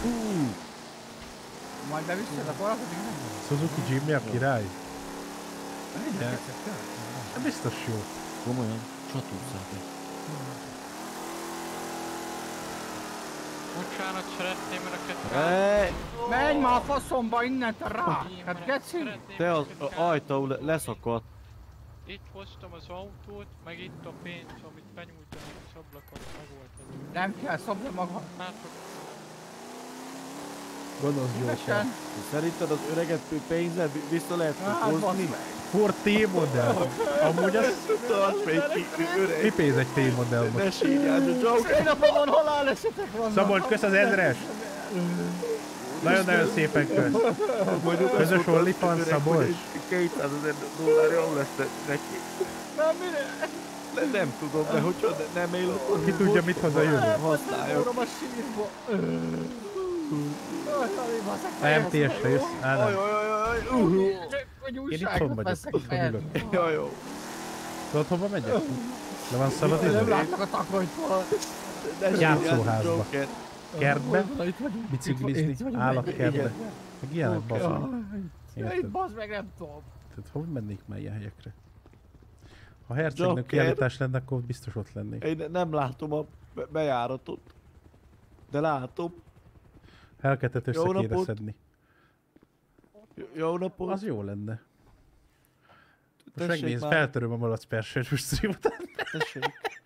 Majd beviszed a korat, hogy nem van. Suzuki Jimmy a király? Igen. Biztos jó. Komolyan, csatúzzák. Bocsánat, szeretném önöket Menj már a faszomba innen, te rá! Hát geci! Te az ajtó leszakadt. Itt hoztam az autót, meg itt a pénz, amit benyújtanék az ablakon, meg volt az. Nem kell, szobd le magad. Gondolsz gyorsan. Szerinted az öreget pénzzel vissza lehet hozni? Ford T-modell. Amúgy az... Mi pénz egy T-modell most? Ne sírjál, a Joker! Egy napon halál esetek vannak! Szabolcs, kösz az 1000-es! Nagyon-nagyon szépen kösz. Közös OnlyFans, Szabolcs. 200 000 dollár jó lesz neki. Nem, mire? Nem tudom, de hogyha nem él ott... Ki tudja, mit hoz a jövő? Használjak. a sírba. MTS-re jössz? Á, nem. Én itthon vagyok, otthon ülök. Jó. Tudod, hova megyek? Le van szabad idő? Nem látnak a takarodból. Játszóházba. Kertbe, biciklizni, állatkertbe. Meg ilyenek, bazd meg. Itt bazd meg, nem tudom. Tehát hogy mennék már ilyen helyekre? Ha hercegnök kiállítás lenne, akkor biztos ott lennék. Én nem látom a bejáratot. De látom. Helketet össze kéne szedni. Jó napot. Az jó lenne. Most megnézd, feltöröm a malac persős streamot. Tessék.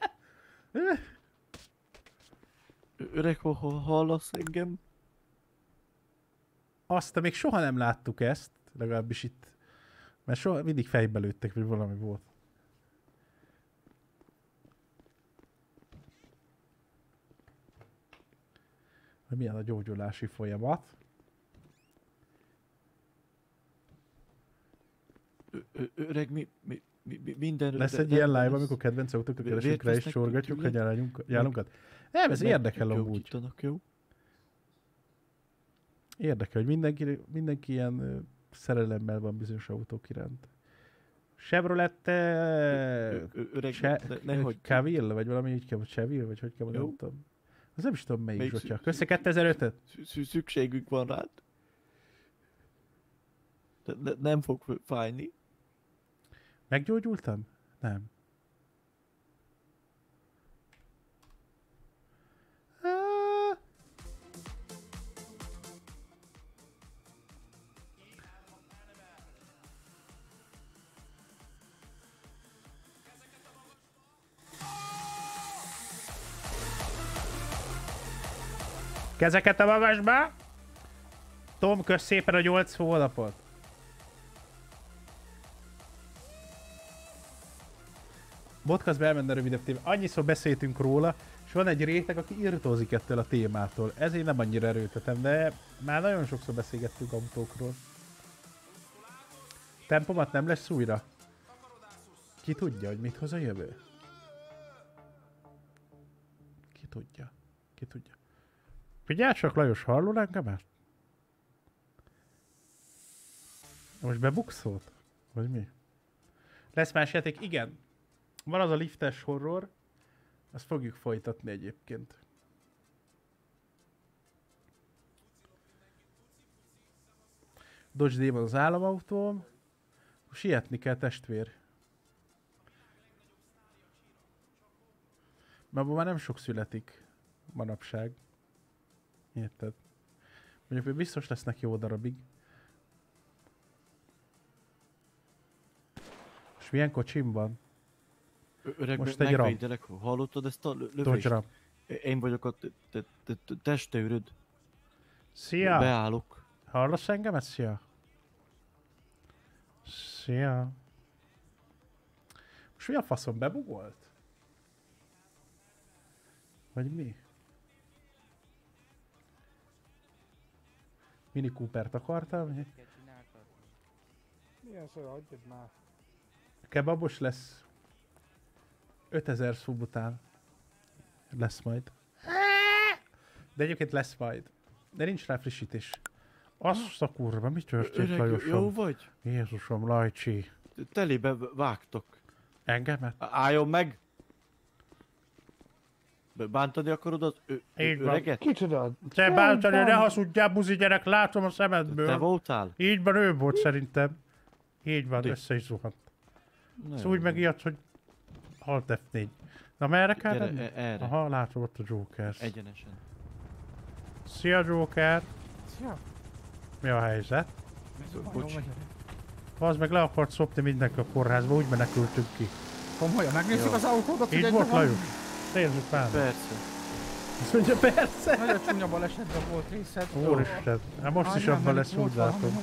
Öreg, hallasz engem? Azt még soha nem láttuk ezt, legalábbis itt. Mert soha mindig fejbe lőttek, vagy valami volt. Milyen a gyógyulási folyamat. Öreg, minden... Lesz egy ilyen live, amikor kedvenc autókat keresünk rá és sorgatjuk a nyálunkat? Nem, ez érdekel amúgy. Érdekel, hogy mindenki ilyen szerelemmel van bizonyos autók iránt. Chevrolet... Cavill, vagy valami így kell, vagy Cheville, vagy hogy kell, nem tudom. Az nem is tudom melyik zsotya. Köszi 2005-öt? Szükségük van rád. Nem fog fájni. Meggyógyultam? Nem. Kezeket a magasba! Tom, kösz szépen a 8 hónapot! Podcast elmenne rövidebb téma. Annyiszor beszéltünk róla, és És van egy réteg, aki irtózik ettől a témától. Ezért nem annyira erőltetem, de már nagyon sokszor beszélgettünk autókról. Tempomat nem lesz újra? Ki tudja, hogy mit hoz a jövő? Ki tudja? Ki tudja? Figyelj csak, Lajos, hallod engemet? Most bebukszolt? Vagy mi? Lesz más játék? Igen. Van az a liftes horror. Azt fogjuk folytatni egyébként. Dodge Demon az államautóm. Sietni kell, testvér. Mert abban már nem sok születik manapság. Érted? Mondjuk, hogy biztos lesznek jó darabig. És milyen kocsim van? Öreg, most egy ram. Hallottad ezt a lövést? Én vagyok a testőröd. Szia! Beállok. Hallasz engemet? Szia! Szia! Most mi a faszom, bebugolt? Vagy mi? Mini Coopert akartam? Milyen szó, adjad már. Kebabos lesz. 5000 szub után. Lesz majd. De egyébként lesz majd. De nincs rá frissítés. Azt a kurva, mi történt, Lajosom? Jó vagy? Jézusom, Lajcsi. Telébe vágtok. Engemet? Álljon meg! Bántani akarod az öreget? Kicsoda? Te bántani, ne hazudjál, buzi gyerek, látom a szemedből. Te voltál? Így van, ő volt szerintem. Így van, össze is zuhant. Szóval úgy megijedt, hogy halt F4. Na merre kell lenni? Erre. Aha, látom ott a Joker. Egyenesen. Szia, Joker! Szia! Mi a helyzet? Bocs. Az meg le akart szopni mindenki a kórházba, úgy menekültünk ki. Komolyan, megnézzük az autódat? Így volt, Lajos? Nézzük már. Persze. Azt mondja, persze! Nagyon csúnya balesetben volt részed. Úristen, hát most is abban lesz, úgy látom.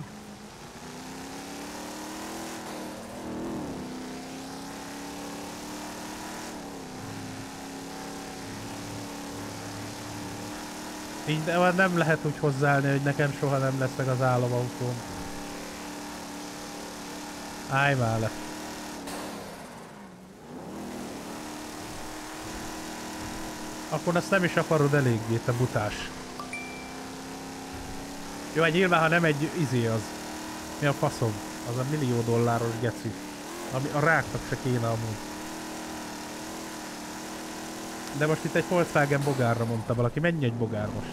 Így nem lehet úgy hozzáállni, hogy nekem soha nem lesz meg az államautóm. Állj már le. Akkor azt nem is akarod eléggé, te butás. Jó, egy nyilván, ha nem egy izé az. Mi a faszom? Az a $1 millió geci. Ami a ráknak se kéne amúgy. De most itt egy Volkswagen bogárra mondta valaki. Mennyi egy bogár most?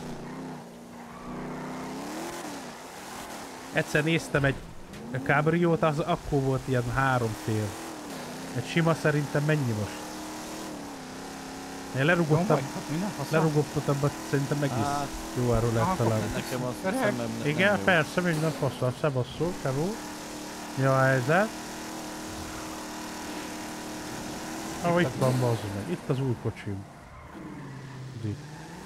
Egyszer néztem egy Cabriót, az akkor volt ilyen 3,5. Egy sima szerintem mennyi most? Én lerugottam, szerintem egész jó áról lehet találni. Nekem az szemem igen, nem persze, minden faszal, szebasszul, kevó. Mi a helyzet? Itt van, bazd meg. Itt az új kocsim. Itt.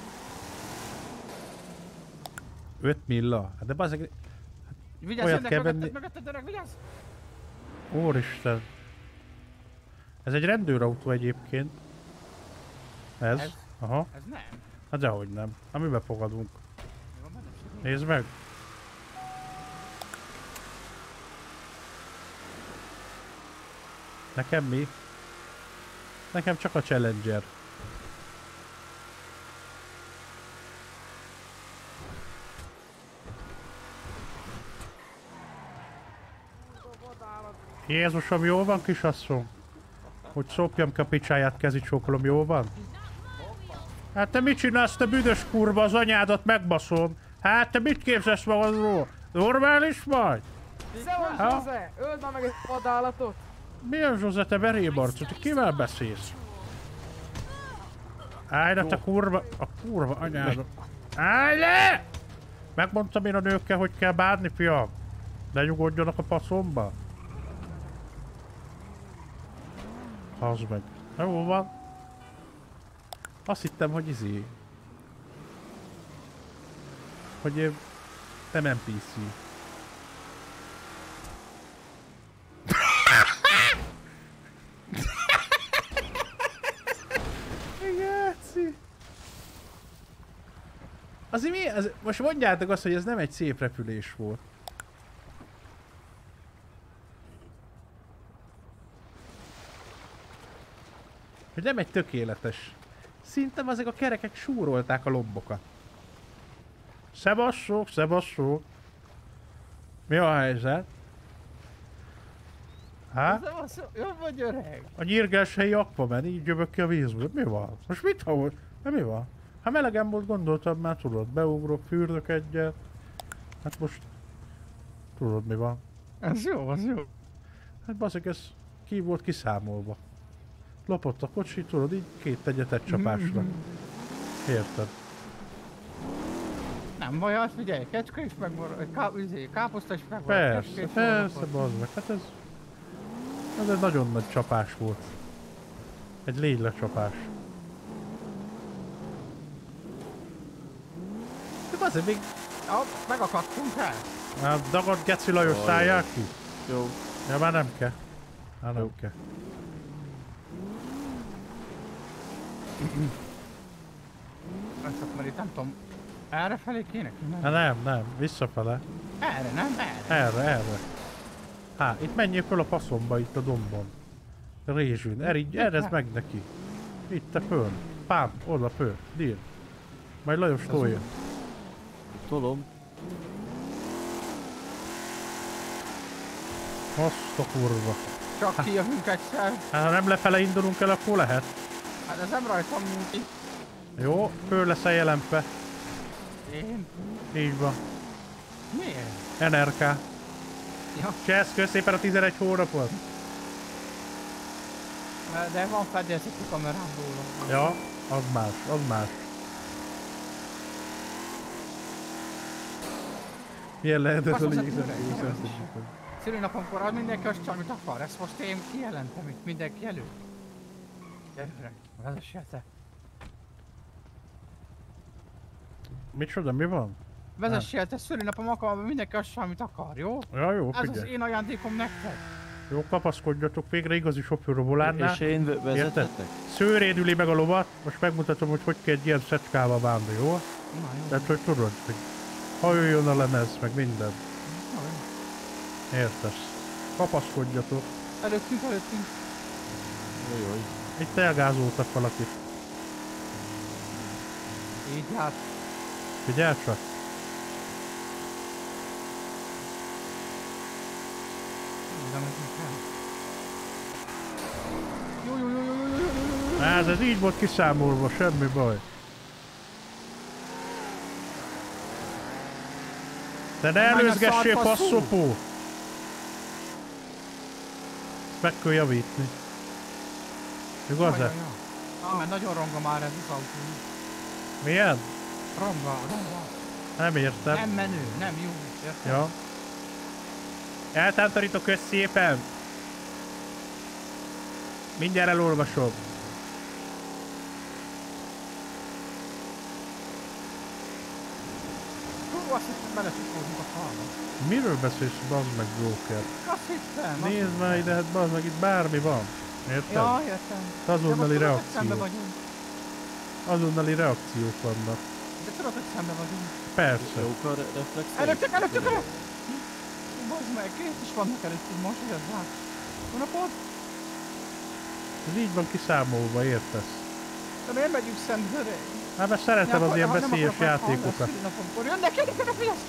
5 milla. Hát de bazd meg... Vigyázz, jönnek mögötted, öreg, vigyázz! Úristen. Ez egy rendőrautó egyébként. Ez? Aha. Ez nem. Hát dehogy nem. Amiben fogadunk. Nézd meg. Nekem mi? Nekem csak a Challenger. Jézusom, jól van, kisasszony? Hogy szopjam ki a picsáját, kezicsókolom, jól van? Hát te mit csinálsz, te büdös kurva, az anyádat megbaszom? Hát te mit képzelsz magadról? Normális vagy? Szevasz, Zsózse! Öld már meg egy vadállatot! Milyen Zsózse, te verébarcot? Te kivel beszélsz? Állj le, te kurva... A kurva anyádat... Állj le! Megmondtam én a nőkkel, hogy kell bánni, fiam. Ne nyugodjanak a paszomba. Hazd meg. Jó van. Azt hittem, hogy izé... Hogy... nem NPC. Igen. Azért mi? Most mondjátok azt, hogy ez nem egy szép repülés volt. Hogy nem egy tökéletes. Szinte ezek a kerekek súrolták a lombokat. Szevasszok, szevasszok. Mi a helyzet? Há? Jobb vagy öreg? A nyírgelshelyi Aquaman így jövök ki a vízből. Mi van? Most mit hol? Mi van? Hát melegen volt, gondoltam már, tudod, beugrok, fürdök egyet. Hát most... Tudod mi van? Ez jó, az jó. Hát baszik, ez ki volt kiszámolva. Lopott a kocsi, tudod, így két egyet egy csapásra. Érted? Nem baj, hát figyelj, kecske is megmarad, káposzta is megmarad. Persze, persze, bazd meg. Hát ez egy nagyon nagy csapás volt. Egy légylecsapás. De azért még... Megakadtunk el. Hát dagad Geci Lajos szállják ki? Jó. Ja, már nem kell. Már nem kell. Mert itt nem tudom, erre felé kéne? Nem, visszafele. Erre, nem? Erre. Hát, itt menjél föl a faszomba, itt a dombon. Rézsűn, erezd meg neki. Itt te föl. Pám, oda föl, díl. Majd Lajos tolja. Tolom. Azt a kurva. Csak kijövünk egyszer. Hát ha nem lefele indulunk el, akkor lehet. Hát ez nem rajtam múlik. Jó, föl lesz a jelenpe. Én? Így van. Miért? NRK. Ja. Csesz, kösz szépen a 11 hónapot. De van fedélzeti kamerám róla. Ja, az más. Milyen lehet ez a légzet? Szülőnapomkor mindenki azt csinál, amit akar. Ezt most én kijelentem itt mindenki előtt. Gyere, öreg, vezessél te. Micsoda, mi van? Vezessél te, szülőnapom alkalmában mindenki azt csinál, amit akar, jó? Ja, jó, ez figyelj. az én ajándékom nektek. Jó, kapaszkodjatok végre igazi sofőrrobolánnál. És én vezetetek? Szőréd üli meg a lovat, most megmutatom, hogy kell egy ilyen szecskával bánni, jó? Tehát, hogy tudod, hogy hajoljon a lemez, meg minden. Értesz? Kapaszkodjatok. Előttünk. Jaj. Itt elgázoltak valakit. Így hát. Figyelj csak! Jó. Ez így volt kiszámolva, semmi baj. De ne előzgessél, passzopó! Meg kell javítni. Igaz-e? Mert nagyon ronga már ez az autó. Milyen? Ronga. Nem értem. Nem menő, nem jó. Értem? Ja. Eltántorítok össze szépen. Mindjárt elolvasom. Azt hittem, belecsukódunk a falba. Miről beszélsz, bazd meg, Joker? Azt hittem. Nézd már ide, hát bazd meg, itt bármi van. Érted? Ja, értem. Azonnali de reakciók. Azonnali reakciók vannak. De tudod, hogy szembe vagyunk. Persze. Jók a reflexek? Előttük! Bazd meg, két is vannak előttünk most, hogy ez rá. Jó napot? Ez így van kiszámolva, értesz? De miért megyünk szembe? Hát mert szeretem az ilyen veszélyes játékokat. Jön neki, figyelsz!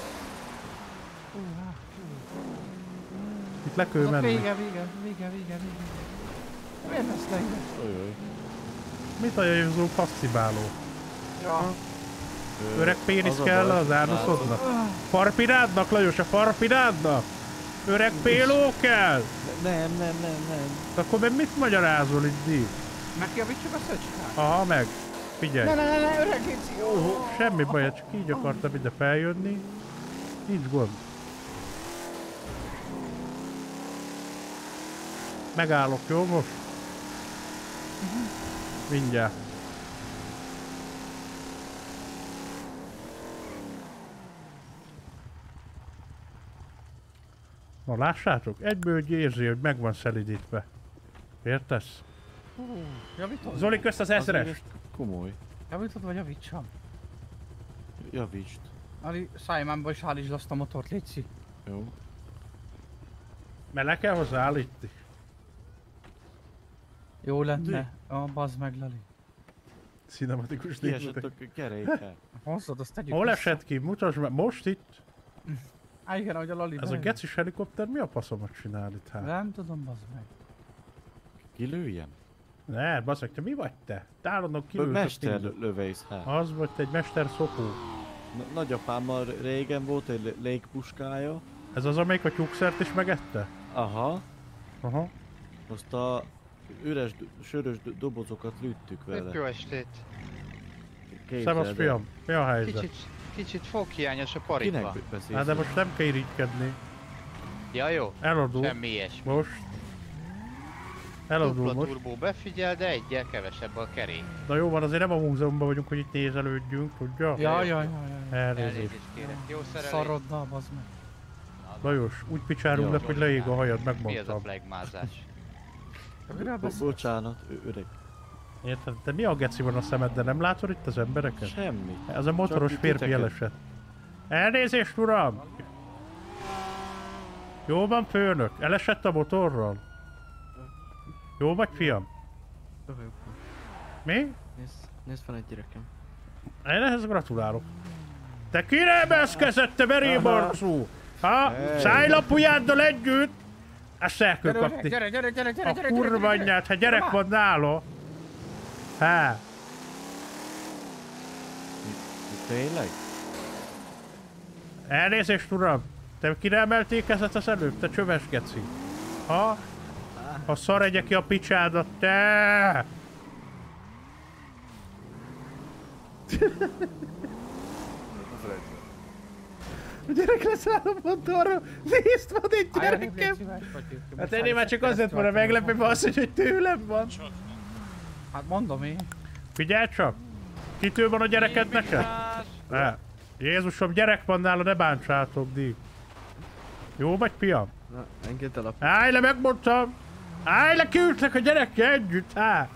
Itt le kell menni. Vége. Miért lesz le ide? Ojjjj. Mit a jövőzó passzibáló? Ja. Öreg pénisz kell az ánuszodnak? Farpirádnak, Lajos, a farpirádnak? Öreg péló kell? Nem. Akkor mit magyarázol itt, Di? Megjavítsuk a szöcskát? Aha, meg. Figyelj. Ne, öreg Géci. Semmi baj, csak így akartam ide feljönni. Nincs gond. Megállok, jó most? Mindjárt. Na lássátok, egyből érzi, hogy meg van szelidítve. Értesz? Javítod? Zoli, köszt az 1000-es! Komoly. Javítod vagy javítsam? Javítsd. Ali, Simonba is állítsd azt a motort, létszi. Jó. Mert le kell hozzá állítni. Jó lenne. Bazd meg, Lali. Cinematikus Kiesett a nézletek. keréke. Hozzad, azt tegyük Hol vissza. esett ki? Mutasd meg. Most itt? Igen, ahogy a Lali Ez a bejön. gecis helikopter mi a faszomat csinál itt hát? Nem tudom, bazd meg. Kilőjem? Ne, bazd meg, te mi vagy te? Te állandóan kilőtök Mester mindent. lövész, hát. Az vagy, te egy mester szopó. Nagyapámmal régen volt egy légpuskája. Ez az, amelyik a tyúkszert is megette? Aha. Aha. Azt a üres, sörös dobozokat lőttük vele. Jó estét. Szevasz fiam, mi a helyzet? Kicsit foghiányos a parikba. Kinek beszélsz? Hát de most nem kell irigykedni. Ja jó. Eladul. Semmi ilyesmi. Most. Eladul Dupla most. turbó befigyel, de egyel kevesebb a kerék. Na jó van, azért nem a múzeumban vagyunk, hogy itt nézelődjünk, tudja? Ja. Elnézést. Kérek. Jó szerelés. Szaroddal, bazd meg. Lajos, úgy picsárunk le, hogy leég a hajad, Mi ez a megmondtam. flagmázás? Bocsánat, öreg. Érted? De mi a geci van a szemeddel? Nem látod itt az embereket? Semmi. Ez a motoros Csak férfi titeket. elesett. Elnézést, uram! Jó van, főnök? Elesett a motorral? Jó vagy, fiam? Mi? Nézd fel egy gyerekem. Én ehhez gratulálok. Te kirebeszkezett, te verébarcú! Ha? Szájlapujáddal együtt? Ezt el kell kapni. Gyere, A kurva anyját, ha gyerek van nála. Há. Tényleg? Elnézést, uram! Te kire emelték ezet az előbb? Te csöves geci. Ha? Ha szar egye ki a picsádat, te! A gyerek leszáll a motorra! Nézd, van egy gyerekem! Hát ennél már csak azért volna meglepve az, hogy tőlem van. Hát mondom én. Figyelj csak! Kitől van a gyereked neked? Ne. Jézusom, gyerek van nála, ne bántsátok, Dík. Jó vagy, fiam? Na, engedd el a... Állj le, megmondtam! Állj le, kiültek a gyerekkel együtt, há!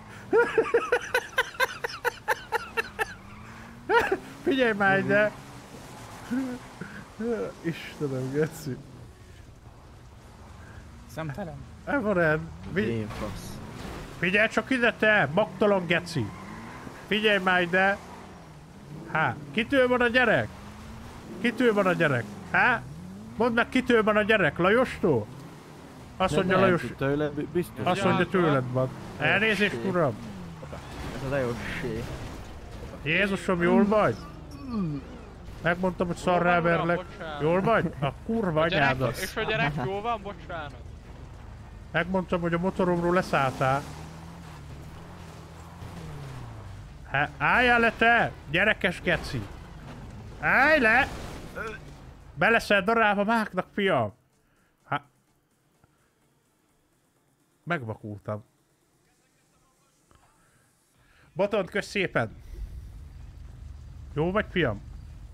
Figyelj már ide! Istenem, geci. Szemtelen. Evored! Én fasz. Figyelj csak ide, te! Magtalan geci! Figyelj már ide! Há, kitől van a gyerek? Kitől van a gyerek? Há? Mondd meg, kitől van a gyerek? Lajostól? Azt mondja Lajos... Tőle, biztos. Azt mondja, tőled van. Elnézést, uram! Ez a Lajossé. Jézusom, jól vagy? Megmondtam, hogy szarrá verlek. Jól vagy? A kurva anyádat. És a gyerek jól van, bocsánat. Megmondtam, hogy a motoromról leszálltál. Álljál le te! Gyerekes geci! Állj le! Be leszel darálva máknak, fiam! Megvakultam. Botont, kösz szépen! Jó vagy, fiam?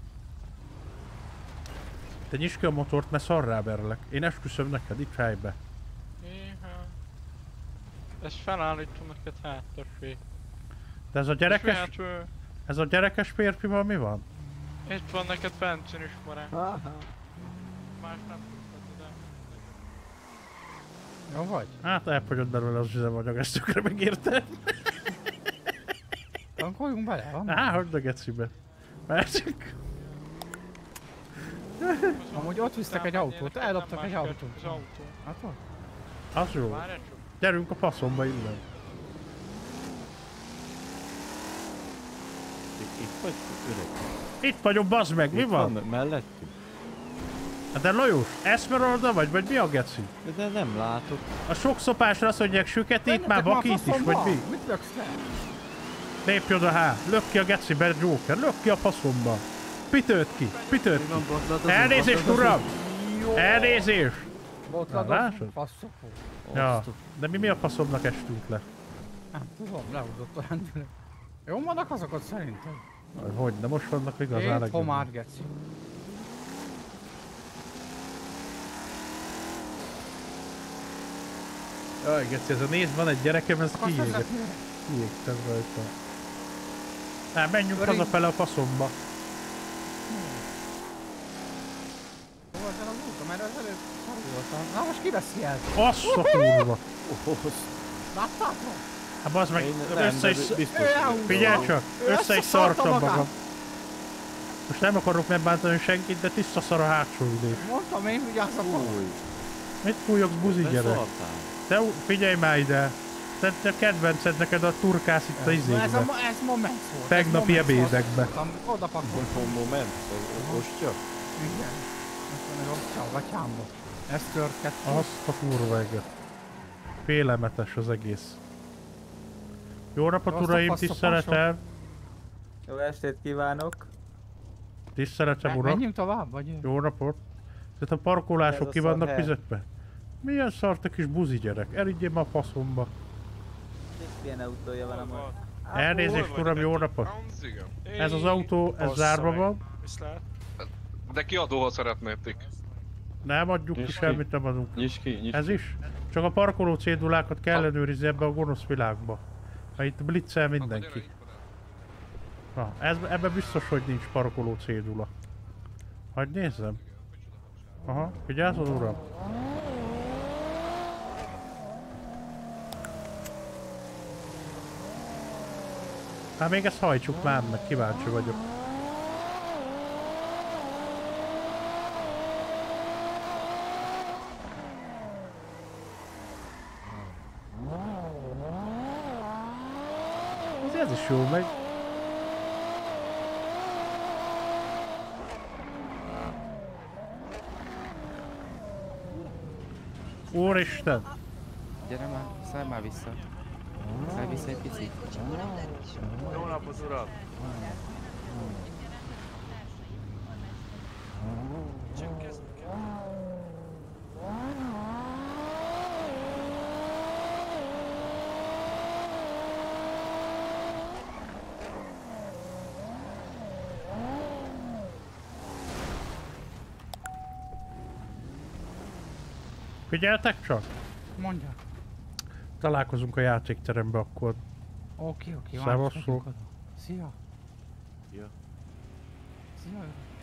Te nyisd ki a motort, mert szarrá verlek. Én esküszöm neked, itt helybe. Éha. Ezt felállítom neked háttérfé. De ez a gyerekes... Ez a gyerekes férfival mi van? Itt van neked benzin is, barát. Más nem tudhatod, de... Jó vagy? Hát elfogyott belőle az üzemanyag, ezt tökre megérted. Tankoljunk bele, van? Á, hagyd a gecibe. Mert csak... Amúgy ott visztek egy autót, eldobtak egy autót. Az autó. Hát van? Az jó. Gyerünk a faszomba innen. Itt vagy, öreg? Itt vagyok, bazd meg, mi van? Mellettünk. Hát de Lajos, Esmeralda vagy mi a geci? De nem látok. A sok szopásra azt mondják süketít, már vakít is, vagy mi? Mit löksz le? Lépj oda, há! Lök ki a gecibe, Joker, lök ki a faszomba! Pitölt ki, pitölt ki! Elnézést, uram! Elnézést! Botladozom, faszokó. Ja, de mi a faszomnak estünk le? Nem tudom, leudott a rendőr. Jó vannak azokat szerintem? Hogy, de most vannak igazán Én homár geci. Jaj, geci, ez a nézd, van egy gyerekem, ez kiégett. Kiégtem rajta. Hát menjünk hazafele a faszomba. Hol van az úton? Mert az előbb szarultam. Na most ki veszi el? Azt a kurva! Láttátok? Hát bazd meg, össze is... Figyelj csak, össze is szartam magam. Most nem akarok megbántani senkit, de tiszta szar a hátsó ülés. Mondtam én, vigyázz a fog. Mit fújogsz, buzi gyerek? Te figyelj már ide! Te kedvenced neked a turkász itt a izékbe. Ez moment volt. Tegnapi ebédekbe. Oda pakoltam. Moment? Ez ostya? Igen. Azt mondja, ostya a gatyámba. Ez tört kettő. Azt a kurva eget. Félelmetes az egész. Jó napot uraim, tiszteletem! Jó estét kívánok! Tiszteletem uram! Menjünk tovább, vagy? Jó napot! Tehát a parkolások ki vannak fizetve? Milyen szar te kis buzi gyerek? Elügyél ma a faszomba! Milyen autója van a Elnézést uram, jó napot! Ez az autó, ez zárva van. De kiadóha szeretnétek. Nem adjuk ki semmit, nem adunk. Nyisd ki. Ez is? Csak a parkoló cédulákat kell ellenőrizni ebbe a gonosz világba. Mert itt blitzel mindenki. Na, ebben biztos, hogy nincs parkoló cédula. Hadd nézzem. Aha, vigyázzon uram. Hát még ezt hajtsuk már meg, kíváncsi vagyok. Ez is jó megy. Úristen! Gyere már, szállj már vissza. Szállj vissza egy picit. Jó napot, uram! Figyeltek csak? Mondja. Találkozunk a játékterembe akkor. Oké. Szevasztok. Szia. Ja. Szia.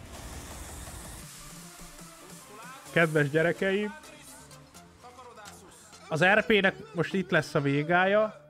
Kedves gyerekeim! Az RP-nek most itt lesz a végája.